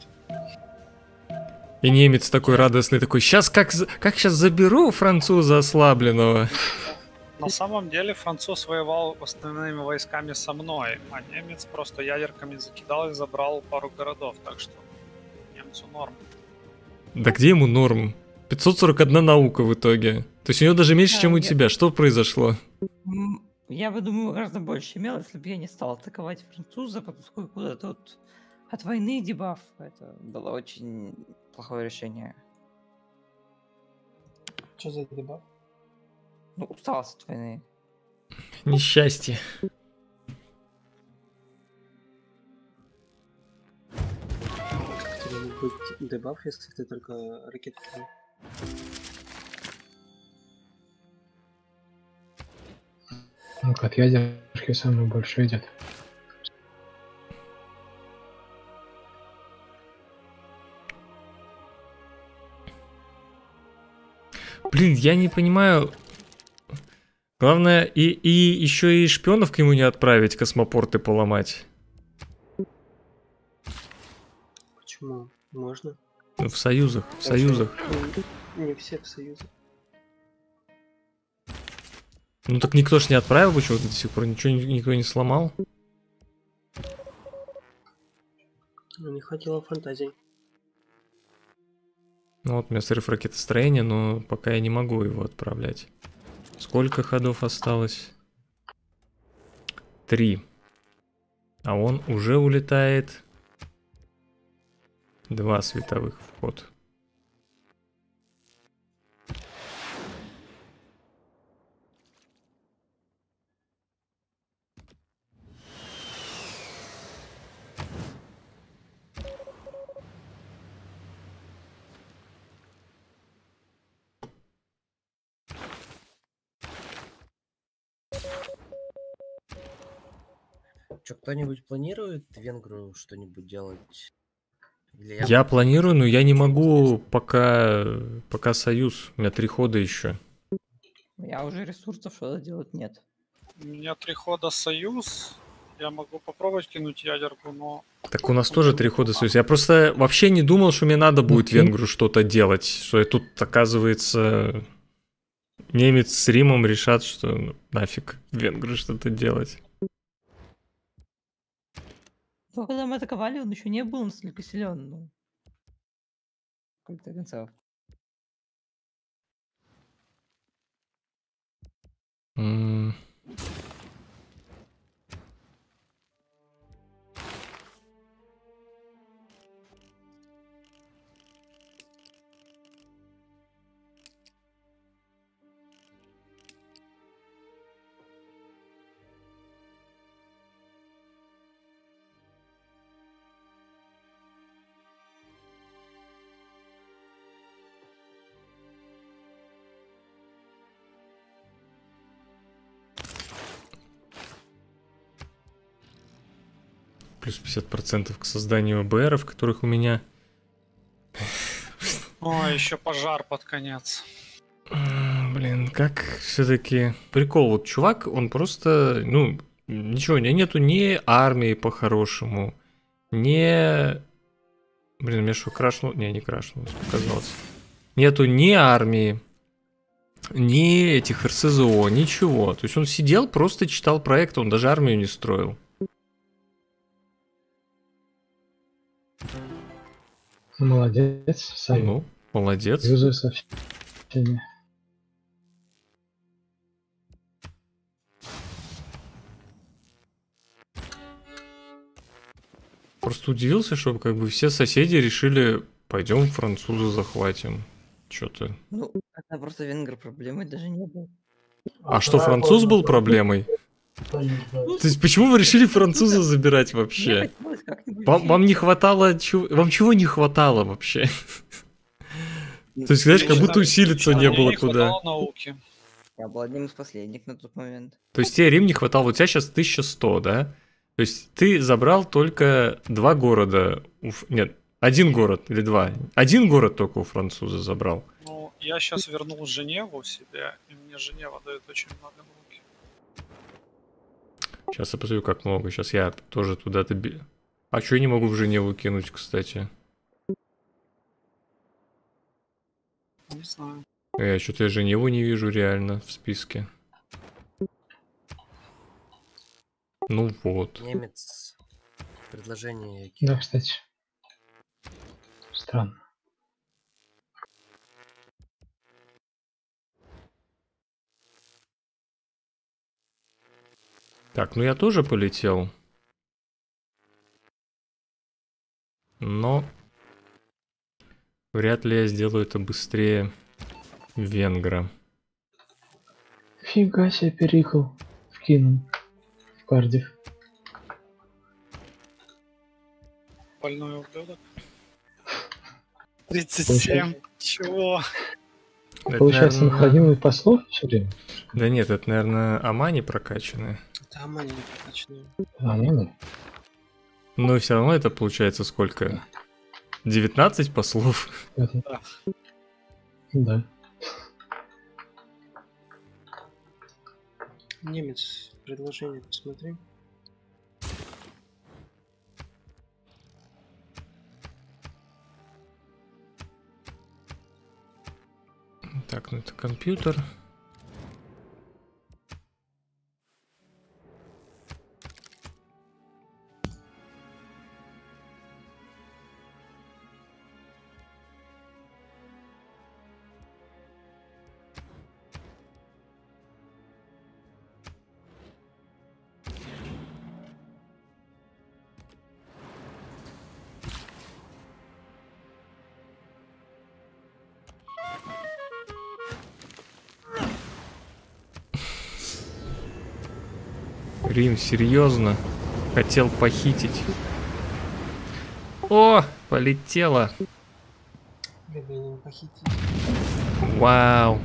И немец такой радостный, такой, сейчас как сейчас заберу француза ослабленного. На самом деле француз воевал основными войсками со мной, а немец просто ядерками закидал и забрал пару городов, так что немцу норм. Да где ему норм? 541 наука в итоге. То есть у него даже меньше, Да, чем у я- тебя. Что произошло? Я бы, думаю, гораздо больше имел, если бы я не стал атаковать француза, поскольку это вот от войны дебаф. Это было очень плохое решение. Что за дебаф? Ну, усталость от войны. Несчастье. Тебе не будет дебаф, если ты только ракету. Ну-ка, от ядерки самое больше идет. Блин, я не понимаю. Главное, и еще и шпионов к нему не отправить, космопорты поломать. Почему? Можно? Ну, в союзах, в союзах. Не все в союзе. Ну так никто ж не отправил почему-то до сих пор, ничего никто не сломал. Ну, не хватило фантазии. Ну вот у меня срыв ракетостроения, но пока я не могу его отправлять. Сколько ходов осталось? 3. А он уже улетает. 2 световых в ход. Что, кто-нибудь планирует Венгру что-нибудь делать? Или Я планирую, но я не могу пока союз. У меня 3 хода еще. Я уже ресурсов что-то делать нет. У меня 3 хода союз. Я могу попробовать кинуть ядерку, но... Так у нас тоже 3 хода союз. Я просто вообще не думал, что мне надо будет Венгру что-то делать. Что я тут, оказывается, немец с Римом решат, что ну, нафиг Венгру что-то делать. Но когда мы атаковали, он еще не был настолько силен. Ну, в конце концов. Плюс 50% к созданию АБРов, которых у меня... О, еще пожар под конец. Блин, как все-таки прикол. Вот чувак, он просто, ну, ничего, у него нету ни армии по-хорошему, ни Блин, мне что, крашнул? Не крашнулось, показалось. Нету ни армии, ни этих РСЗО, ничего. То есть он сидел, просто читал проект, он даже армию не строил. Молодец, Савин. Ну, молодец. Юзаю сообщение. Просто удивился, что как бы все соседи решили, пойдем француза захватим. Что-то. Ну, это просто венгр проблемой даже не был. А что, француз был проблемой? То есть почему вы решили француза забирать вообще? Вам не хватало... Вам чего не хватало вообще? То есть, знаешь, как будто усилиться не было куда. Науки. Я был одним из последних на тот момент. То есть тебе Рим не хватало, вот у тебя сейчас 1100, да? То есть ты забрал только 2 города. Нет, 1 город или 2. 1 город только у француза забрал. Ну, я сейчас вернул Женеву себе, и мне Женева дает очень много науки. Сейчас я посмотрю, как много. Сейчас я тоже туда-то... А что я не могу в Женеву кинуть, кстати? Не знаю. Что-то я Женеву не вижу реально в списке. Ну вот. Немец. Предложение. Да, кстати. Странно. Так, ну я тоже полетел. Но вряд ли я сделаю это быстрее венгра. Фига себе переехал вкинул в Кардифф. Больной ублюдок. 37. Чего? Это, Получается, он наверное... хранил и послов все время? Да нет, это, наверное, Амани прокачанные. Это Амани не прокачанные. Амани? Но все равно это получается сколько? 19 послов? Да. Да. Немец, предложение посмотри. Так, ну это компьютер. Рим, серьезно? Хотел похитить. О, полетело. Римляне похитить. Вау.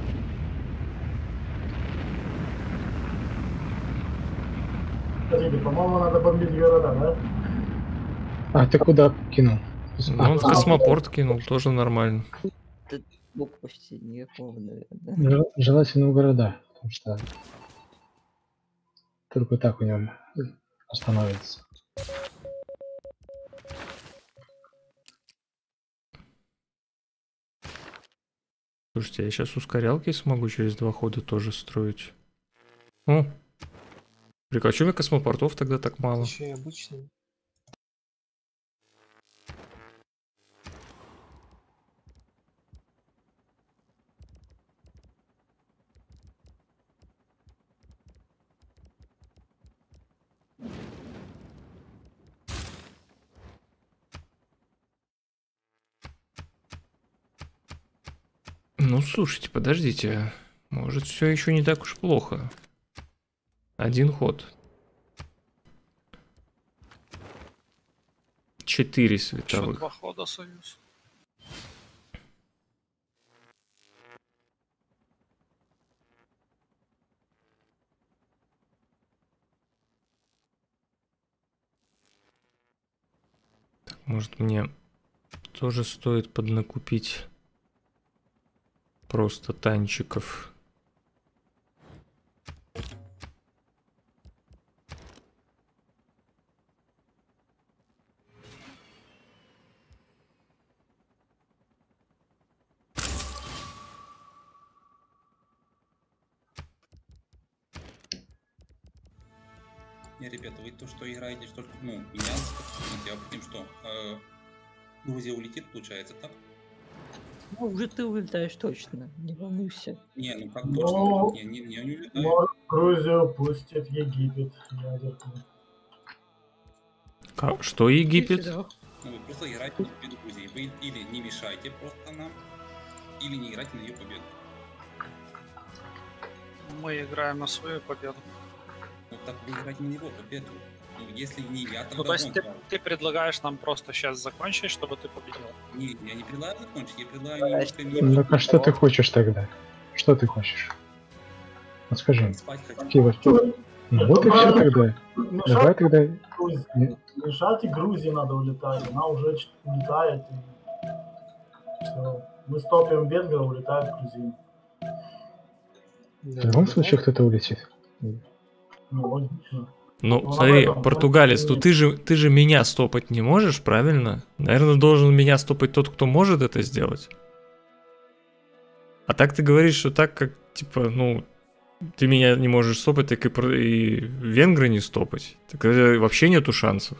Подожди, по-моему, надо бомбить города, да? А ты куда кинул? Ну, он в космопорт кинул, тоже нормально. Почти никакого, наверное. Желательно в города, потому что только так у него остановится. Слушайте, я сейчас ускорялки смогу через 2 хода тоже строить. О, прикольно, чё у меня космопортов тогда так мало? Еще и обычный. Ну, слушайте, подождите. Может, все еще не так уж плохо. 1 ход. 4 Еще световых. 2 хода союз. Так, может, мне тоже стоит поднакупить просто танчиков. Не, ребята, вы то, что играете только, ну, меня, а потом что? Грузия улетит, получается, так? Ну, уже ты улетаешь точно, не волнуйся. Не, ну как Ну, точно? Не улетаю. Может, Грузию пустит Египет. Ядерку. Что Египет? Ну, вы просто играете на победу Грузии. Вы или не мешаете просто нам, или не играете на ее победу. Мы играем на свою победу. Ну так вы играете на его победу. Ну, если не я, Ну, тогда то есть он. ты предлагаешь нам просто сейчас закончить, чтобы ты победил? Не, я не предлагаю закончить, я предлагаю немножко Ну, а что ты хочешь тогда? Что ты хочешь? Вот скажи. спать хотеть. Какие вот... Ну вот и все тогда. Давай тогда... Мешать и Грузии надо улетать. Она уже улетает. И... Все. Мы стопим Венгрию, улетает Грузия. В любом случае кто-то улетит. Ну, логично. Ну, смотри, португалец, то ты же меня стопать не можешь, правильно? Наверное, должен меня стопать тот, кто может это сделать. А так ты говоришь, что так как, типа, ну, ты меня не можешь стопать, так и венгры не стопать. Так вообще нету шансов.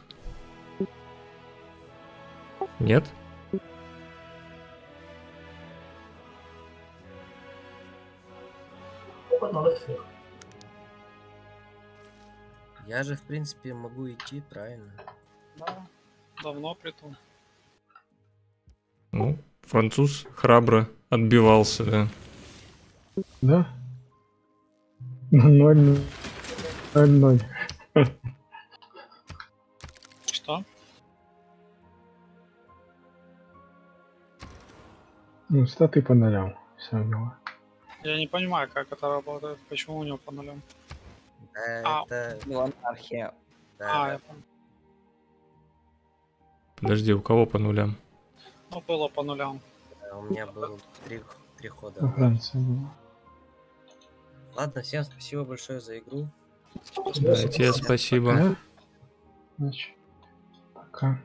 Нет? Стопать надо всех. Я же, в принципе, могу идти, правильно? Да, давно притом. Ну, француз храбро отбивался, да. Да? 0-0. Что? Ну, статы по нулям. Все было. Я не понимаю, как это работает, почему у него по нулям. Да, это... Монархия. Да, Я понял. Подожди, у кого по нулям? Ну, было по нулям. у меня было три хода. Во Франции было. Ладно, всем спасибо большое за игру. Да, тебе спасибо. Да? Значит, пока.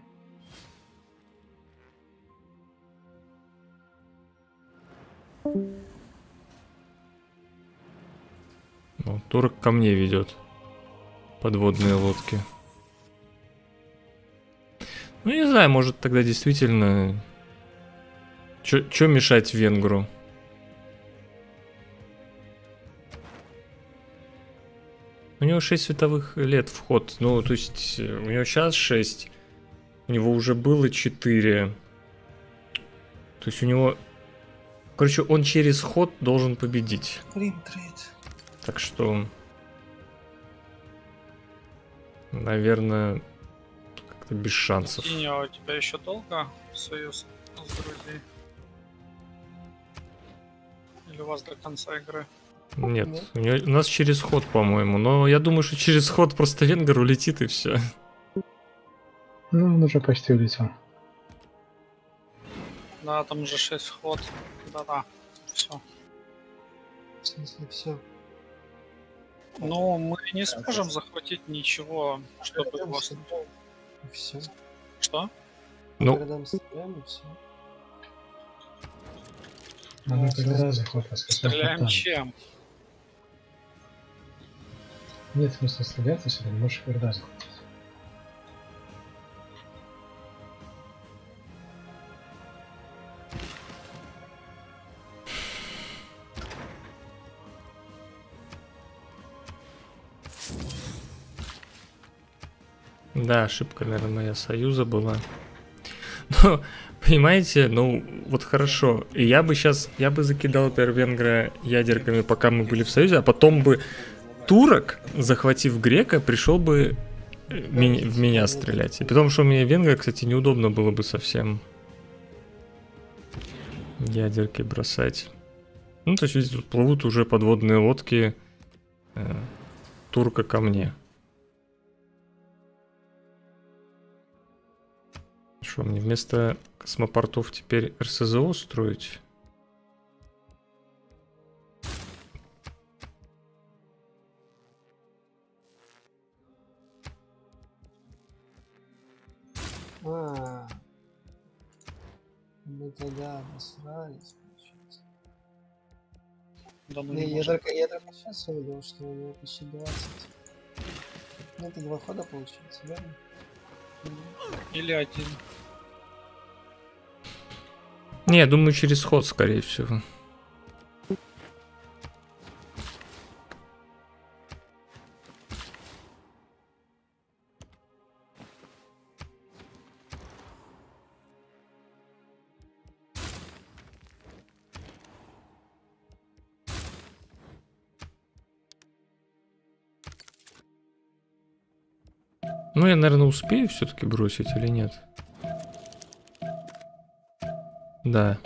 Ну, турок ко мне ведет. Подводные лодки. Ну, не знаю, может тогда действительно... Чё мешать венгру? У него 6 световых лет вход. Ну, то есть, у него сейчас 6. У него уже было 4. То есть, у него... Короче, он через ход должен победить. Так что... Наверное, как-то без шансов. Тиньо, у тебя еще долго союз с Грузией? Или у вас до конца игры? Нет, у нас через ход, по-моему. Но я думаю, что через ход просто венгер улетит и все. Ну, он уже почти улетел. Да, там уже 6 ход. Да-да, все. В смысле, все. Ну, мы не сможем захватить ничего, чтобы его... Все. Что? Ну, Городам стреляем и все. Надо тогда заход Стреляем чем? Нет смысла стрелять, если ты не можешь города захватить. да, ошибка, наверное, моя союза была. Но, понимаете, ну, вот хорошо. И я бы закидал венгра ядерками, пока мы были в союзе, а потом бы турок, захватив грека, пришел бы в меня стрелять. И потому что у меня венгра, кстати, неудобно было бы совсем ядерки бросать. Ну, то есть здесь тут плывут уже подводные лодки турка ко мне. Что, мне вместо космопортов теперь РСЗО строить? Мы тогда насрались, получается. Да, ну Не, не я может. только сейчас увидел, что у него почти 20. Ну, это 2 хода получается, да? Или один. Не, я думаю, через ход, скорее всего. Ну, я, наверное, успею все-таки бросить или нет? Да.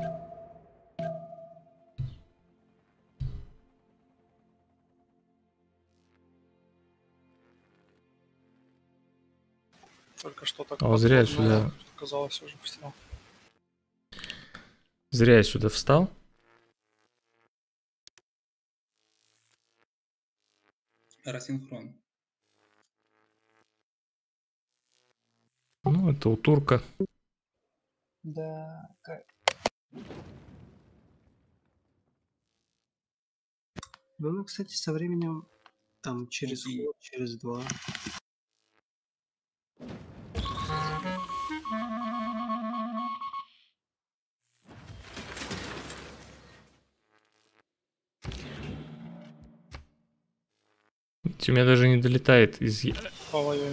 Только что так. О, зря я подобное, сюда... Казалось, уже все. Зря я сюда встал. Рассинхрон. Ну, это у турка. Да, ну, кстати, со временем там через ход, через 2. У меня даже не долетает из... Повоюем.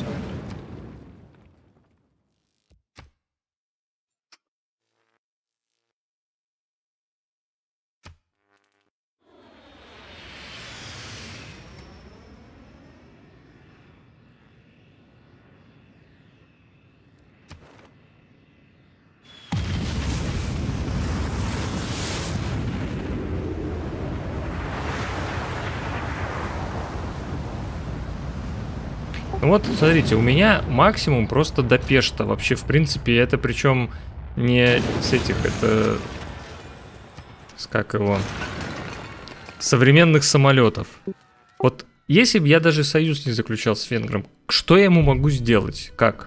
Ну вот, смотрите, у меня максимум просто до Пешта. Вообще, в принципе, это причем не с этих, это... С как его? Современных самолетов. Вот, если бы я даже союз не заключал с венгром, что я ему могу сделать? Как?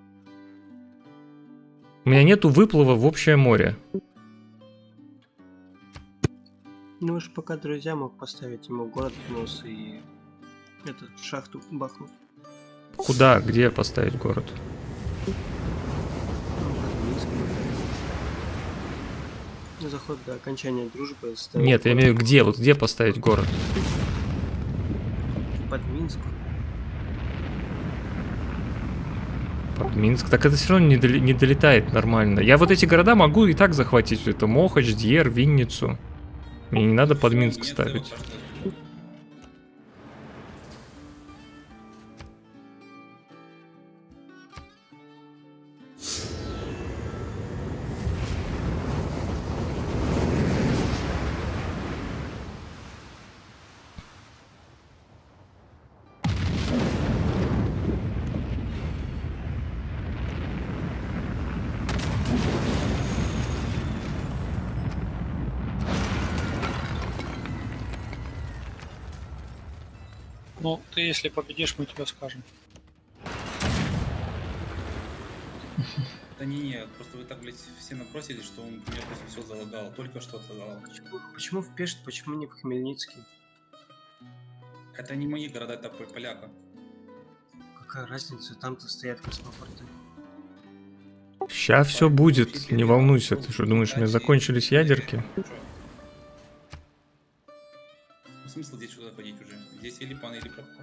У меня нету выплыва в общее море. Ну, уж пока друзья мог поставить ему город в нос и этот шахту бахнуть. Куда? Где поставить город? Заход до окончания дружбы. Нет, я имею в виду где? Вот где поставить город? Под Минск. Под Минск. Так это все равно не долетает нормально. Я вот эти города могу и так захватить. Это Мохач, Дьер, Винницу. Мне не надо под Минск ставить. Ну, ты если победишь, мы тебе скажем. Да не, просто вы так, блядь, все набросились, что он мне просто все залагало, только что залагало. Почему в Пешт, почему не в Хмельницкий? Это не мои города, это поляка. Какая разница, там-то стоят космопорты. Сейчас все будет, не волнуйся. Ты что, думаешь, у меня закончились ядерки? Смысл здесь сюда ходить уже? Здесь или пан, или пропал.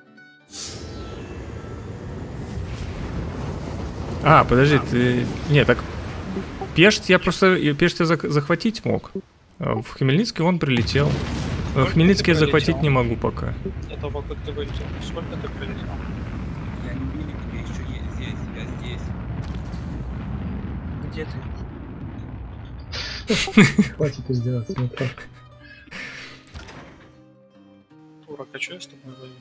А, подожди, ты... Не, так... Пешт я просто... Пешт я захватить мог. А в Хмельницкий он прилетел. В Хмельницкий я захватить не могу пока. Это пока ты вылетел. Сколько ты прилетел? Я не видел, я еще здесь, я здесь. Где ты? Хватит издеваться, ну как. Турок, а что я с тобой воюю?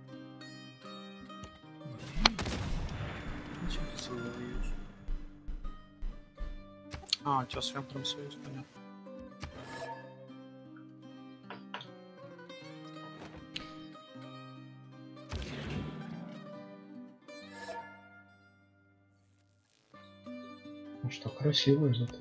Зачем ты со мной воюешь? А, у тебя с вентром союз, понятно. Ну что, красиво зато.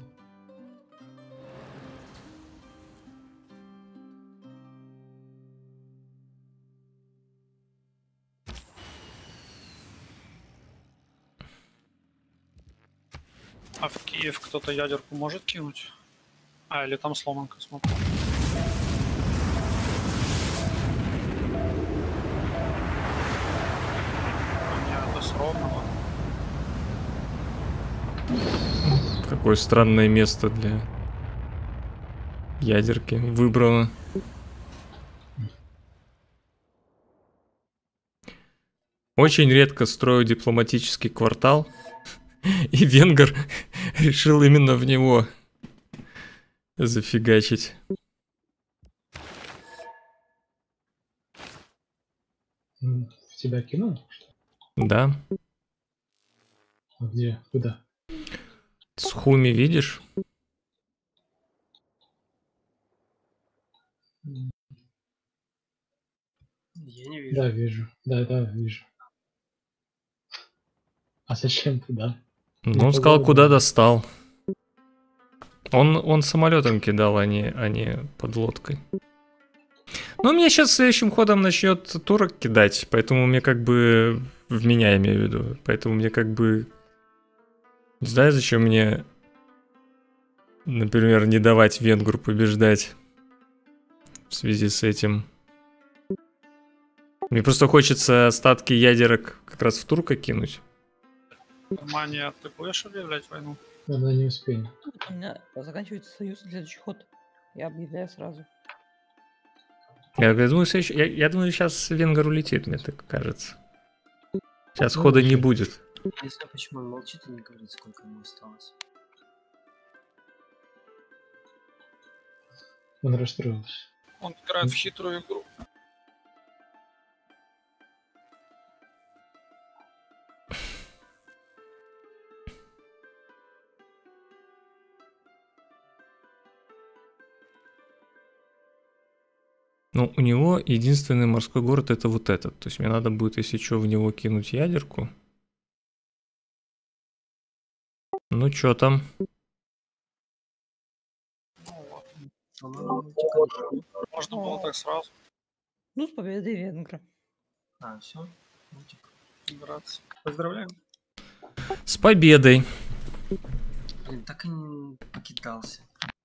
А в Киев кто-то ядерку может кинуть? А, или там сломан космопорт? Это сровно. Какое странное место для ядерки выбрано. Очень редко строю дипломатический квартал, и венгер решил именно в него зафигачить. В тебя кинул? Да. Где? Куда? Схуми видишь? Я не вижу. Да, вижу. Да, вижу. А зачем туда? Ну, он сказал, куда достал. Он самолетом кидал, а не подлодкой. Ну, мне сейчас следующим ходом начнет турок кидать, поэтому мне как бы... В меня имею в виду. Поэтому мне как бы... Не знаю, зачем мне, например, не давать венгру побеждать в связи с этим. Мне просто хочется остатки ядерок как раз в турка кинуть. Германия, ты будешь объявлять войну? Она не успеет. У меня заканчивается союз, следующий ход. Я объявляю сразу. Я думаю, сейчас венгр улетит, мне так кажется. Сейчас хода не будет. Я не знаю, почему он молчит и не говорит, сколько ему осталось. Он расстроился. Он играет в хитрую игру. Ну, у него единственный морской город это вот этот. То есть мне надо будет, если что, в него кинуть ядерку. Ну, чё там? Можно было так сразу. Ну, с победой венгра. А, все. Братцы. Поздравляем. С победой. Блин, так и не покидался.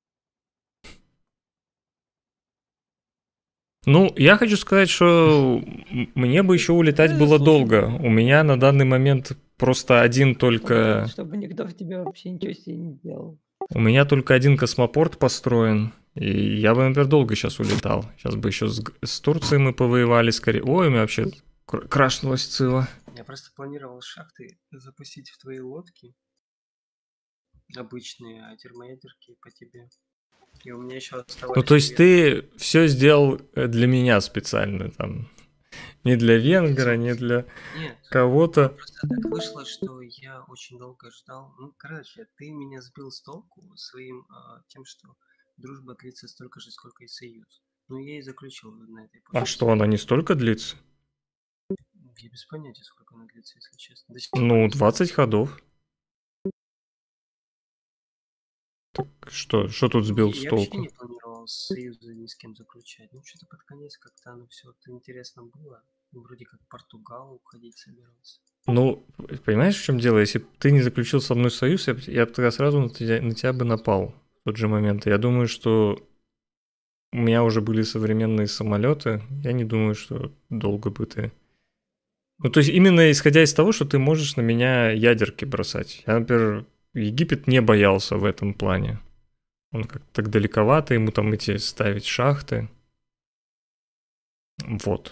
Ну, я хочу сказать, что мне бы еще улетать было долго. У меня на данный момент просто один только... Чтобы никто в тебя вообще ничего себе не делал. У меня только один космопорт построен. И я бы, например, долго сейчас улетал. Сейчас бы еще с Турцией мы повоевали скорее. Ой, у меня вообще крашнулась цила. Я просто планировал шахты запустить в твои лодки. Обычные, а термоядерки по тебе. И у меня еще оставались... Ну, то есть ты все сделал для меня специально, там, не для венгра, не для кого-то. Просто так вышло, что я очень долго ждал. Ну, короче, ты меня сбил с толку своим тем, что дружба длится столько же, сколько и союз. Ну, я и заключил на этой позиции. А что, она не столько длится? Я без понятия, сколько она длится, если честно. Ну, 20 ходов. Так что тут сбил с Я толку? вообще не планировал союзы ни с кем заключать. Ну, что-то под конец как-то оно все интересно было. Ну, вроде как Португал уходить собирался. Ну, понимаешь, в чем дело? Если бы ты не заключил со мной союз, я бы тогда сразу на тебя бы напал в тот же момент. Я думаю, что у меня уже были современные самолеты. Я не думаю, что долго бы ты... Ну, то есть именно исходя из того, что ты можешь на меня ядерки бросать. Я, например, Египет не боялся в этом плане. Он как-то так далековато, ему там эти ставить шахты. Вот.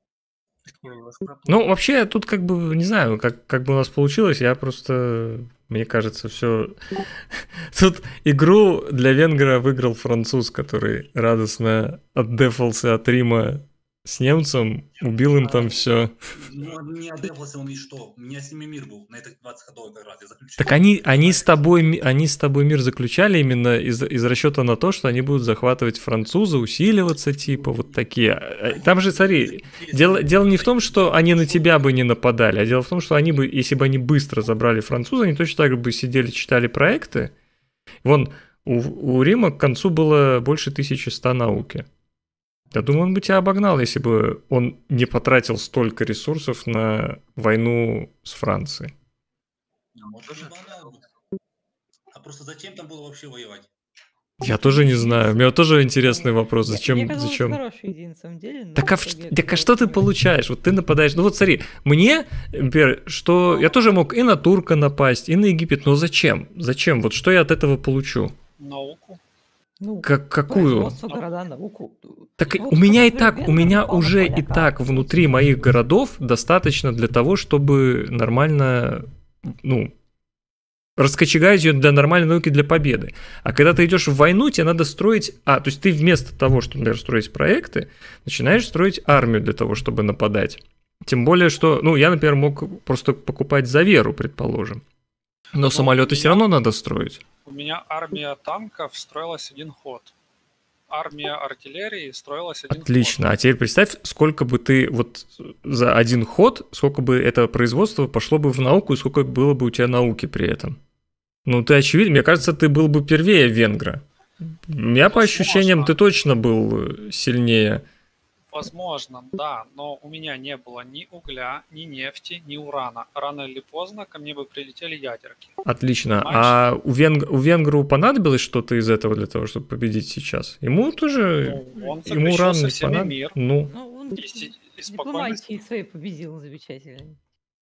Ну, вообще, тут как бы, не знаю, как бы у нас получилось, я просто, мне кажется, все... Тут игру для венгра выиграл француз, который радостно отдефался от Рима с немцем, убил им там все. Ну, не отдефался он и что? У меня с ними мир был на этих 20 ходов как раз, я заключил. Так они с тобой мир заключали именно из расчета на то, что они будут захватывать француза, усиливаться, типа, вот такие. Там же, смотри, дело не в том, что они на тебя бы не нападали, а дело в том, что они бы, если бы они быстро забрали француза, они точно так бы сидели, читали проекты. Вон, у Рима к концу было больше 1100 науки. Я думаю, он бы тебя обогнал, если бы он не потратил столько ресурсов на войну с Францией. просто зачем там было вообще воевать? Я тоже не знаю. У меня тоже интересный вопрос. Мне Зачем? казалось, Зачем? хорошая идея, на самом деле. но Так а, в итоге это так а было что ты очень получаешь? Вот ты нападаешь. Ну вот смотри, мне, например, что я тоже мог и на турка напасть, и на Египет. Но зачем? Зачем? Вот что я от этого получу? Науку. Ну, Какую? производство города, науку. Так Вот, у меня и например, так, у меня напал на уже и поляка. так внутри моих городов достаточно для того, чтобы нормально, ну, раскочегарить ее для нормальной науки для победы. А когда ты идешь в войну, тебе надо строить... то есть ты вместо того, чтобы, например, строить проекты, начинаешь строить армию для того, чтобы нападать. Тем более, что, ну, я, например, мог просто покупать за веру, предположим. Но самолеты все равно надо строить. У меня армия танков строилась один ход. Армия артиллерии строилась один Отлично. ход. А теперь представь, сколько бы ты вот за один ход, сколько бы это производство пошло бы в науку, и сколько было бы у тебя науки при этом. Ну, ты очевидно, мне кажется, ты был бы первее венгра. У меня по ощущениям ты точно был сильнее. Возможно, да, но у меня не было ни угля, ни нефти, ни урана. Рано или поздно ко мне бы прилетели ядерки. Отлично. Понимаешь? А у венгру понадобилось что-то из этого для того, чтобы победить сейчас? Ему тоже... Ну, он ему заключил уран со не всеми понадобился. мир. Ну, Ну, он И спокойно... дипломатией своей победил замечательно.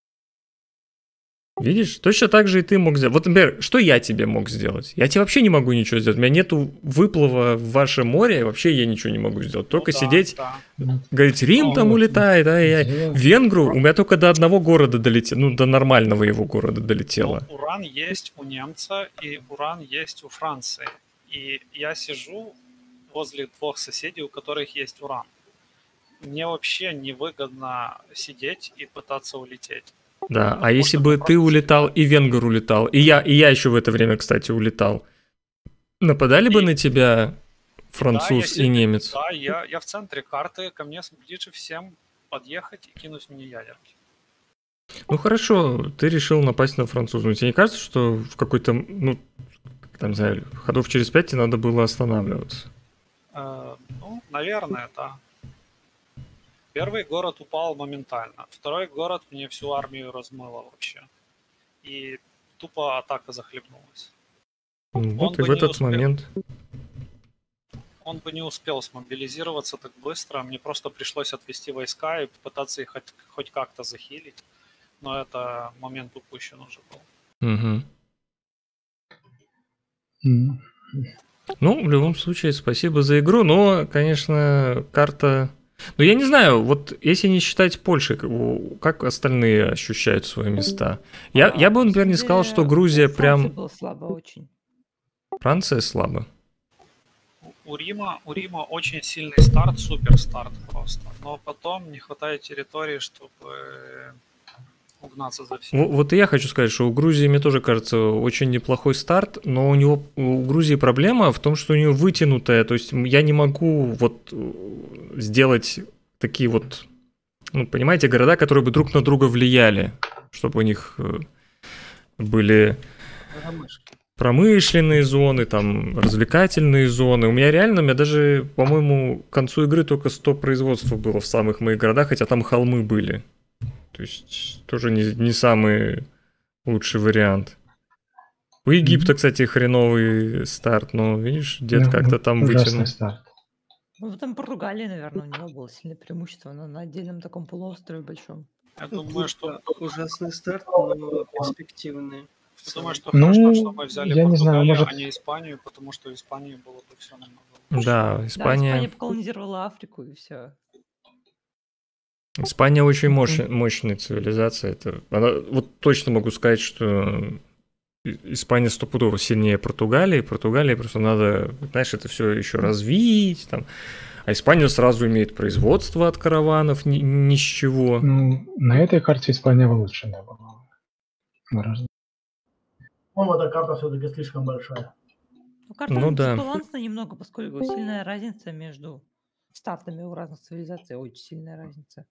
видишь, точно так же и ты мог сделать. Вот, например, что я тебе мог сделать? Я тебе вообще не могу ничего сделать. У меня нету выплыва в ваше море, вообще я ничего не могу сделать. Только да, сидеть, да. говорить, Рим Ну, там улетает, а я... сделал. Венгру у меня только до одного города долетело, ну, до нормального его города долетело. Ну, уран есть у немца и уран есть у Франции. И я сижу возле двух соседей, у которых есть уран. Мне вообще невыгодно сидеть и пытаться улететь. Да, Ну, а если можно бы ты попробовать. улетал и венгр улетал, и я еще в это время, кстати, улетал, нападали бы И- на тебя Да, француз я и немец? Да, я в центре карты, ко мне ближе всем подъехать и кинуть мне ядерки. Ну хорошо, ты решил напасть на француза. Но тебе не кажется, что в какой-то, ну, там, не знаю, ходов через 5 тебе надо было останавливаться? Ну, наверное, да. Первый город упал моментально. Второй город мне всю армию размыло вообще. И тупо атака захлебнулась. Вот и бы в не этот успел. момент... Он бы не успел смобилизироваться так быстро. Мне просто пришлось отвести войска и попытаться их хоть как-то захилить. Но это момент упущен уже был. Мгм. М. Ну, в любом случае, спасибо за игру, но, конечно, карта... Ну, я не знаю, вот если не считать Польши, как остальные ощущают свои места? Я бы, например, не сказал, что Грузия Франция прям... была слабо очень. Франция слабо. У Рима очень сильный старт, супер старт просто. Но потом не хватает территории, чтобы угнаться за всем. Вот и я хочу сказать, что у Грузии, мне тоже кажется, очень неплохой старт, но у Грузии проблема в том, что у нее вытянутая, то есть я не могу вот сделать такие вот, ну, понимаете, города, которые бы друг на друга влияли, чтобы у них были промышленные зоны, там, развлекательные зоны. У меня даже, по-моему, к концу игры только 100 производств было в самых моих городах, хотя там холмы были. То есть тоже не самый лучший вариант. У Египта, кстати, хреновый старт, но, видишь, дед Ну, как-то там ужасный вытянул. старт. Ну, там Португалия, наверное, у него было сильное преимущество на отдельном таком полуострове большом. Я думаю, что Ужасный старт, но перспективный. Я думаю, что Ну, хорошо, что мы взяли я не знаю, Португалию, может- а не Испанию, потому что в Испании было бы все намного лучше. Да, Да, Испания Испания поколонизировала Африку и все. очень мощная цивилизация. Она, вот точно могу сказать, что Испания стопудово сильнее Португалии. Португалии просто надо, знаешь, это все еще развить. Там. А Испания сразу имеет производство от караванов ни с чего. Ну, на этой карте Испания улучшенная была. Гораздо. По-моему, эта карта все-таки слишком большая. Ну, карта Ну да. дисбалансна немного, поскольку сильная разница между стартами у разных цивилизаций, очень сильная разница.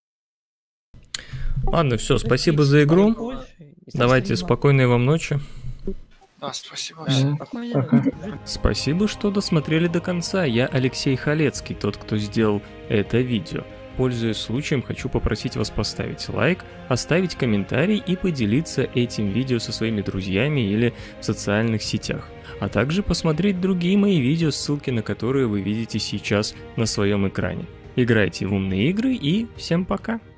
Ладно, все, То есть спасибо и за игру. Испания больше, и совсем Давайте мало. спокойной вам ночи. Да, спасибо Да, всем. Спокойной пока. ночи. Спасибо, что досмотрели до конца. Я Алексей Халецкий, тот, кто сделал это видео. пользуясь случаем, хочу попросить вас поставить лайк, оставить комментарий и поделиться этим видео со своими друзьями или в социальных сетях. А также посмотреть другие мои видео, ссылки на которые вы видите сейчас на своем экране. Играйте в умные игры и всем пока!